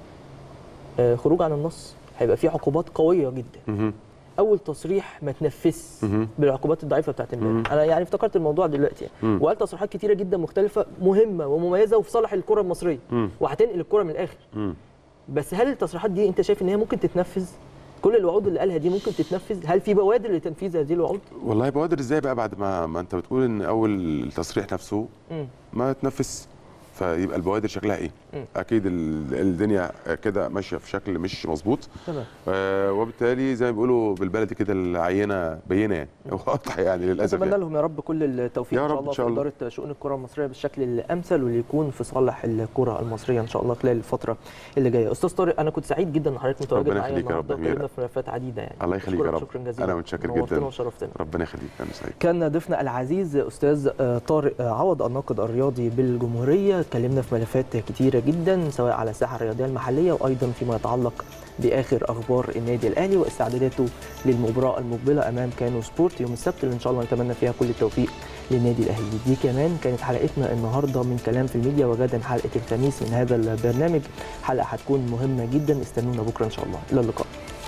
خروج عن النص هيبقى في عقوبات قويه جدا. مم. اول تصريح ما تنفذش بالعقوبات الضعيفه بتاعت امبارح. انا يعني افتكرت الموضوع دلوقتي يعني. وقال تصريحات كتيره جدا مختلفه مهمه ومميزه وفي صالح الكره المصريه وهتنقل الكره من الاخر. مم. بس هل التصريحات دي انت شايف ان هي ممكن تتنفذ؟ كل الوعود اللي قالها دي ممكن تتنفذ؟ هل في بوادر لتنفيذ هذه الوعود؟ والله بوادر ازاي بقى بعد ما ما انت بتقول ان اول تصريح نفسه مم. ما تنفذ، فيبقى البوادر شكلها ايه؟ مم. اكيد الدنيا كده ماشيه في شكل مش مظبوط. تمام. آه وبالتالي زي ما بيقولوا بالبلدي كده العينه بينه يعني واضحه يعني للاسف. اتمنى يعني. لهم يا رب كل التوفيق ان شاء الله في اداره شؤون الكره المصريه بالشكل الامثل واللي يكون في صالح الكره المصريه ان شاء الله خلال الفتره اللي جايه. استاذ طارق انا كنت سعيد جدا ان حضرتك متواجد معايا النهارده، اتكلمنا في ملفات عديده يعني. الله يخليك يا رب. شكرا جزيلا. انا متشكر جدا. وشرفتنا. ربنا يخليك. انا سعيد. كان ضيفنا العزيز استاذ طارق عوض الناقد الرياضي بالجمهوريه، اتكلمنا في ملفات كتيره جدا سواء على الساحه الرياضيه المحليه وايضا فيما يتعلق باخر اخبار النادي الاهلي واستعداداته للمباراه المقبله امام كانو سبورت يوم السبت اللي ان شاء الله نتمنى فيها كل التوفيق للنادي الاهلي. دي كمان كانت حلقتنا النهارده من كلام في الميديا، وغدا حلقه الخميس من هذا البرنامج، حلقه هتكون مهمه جدا. استنونا بكره ان شاء الله. الى اللقاء.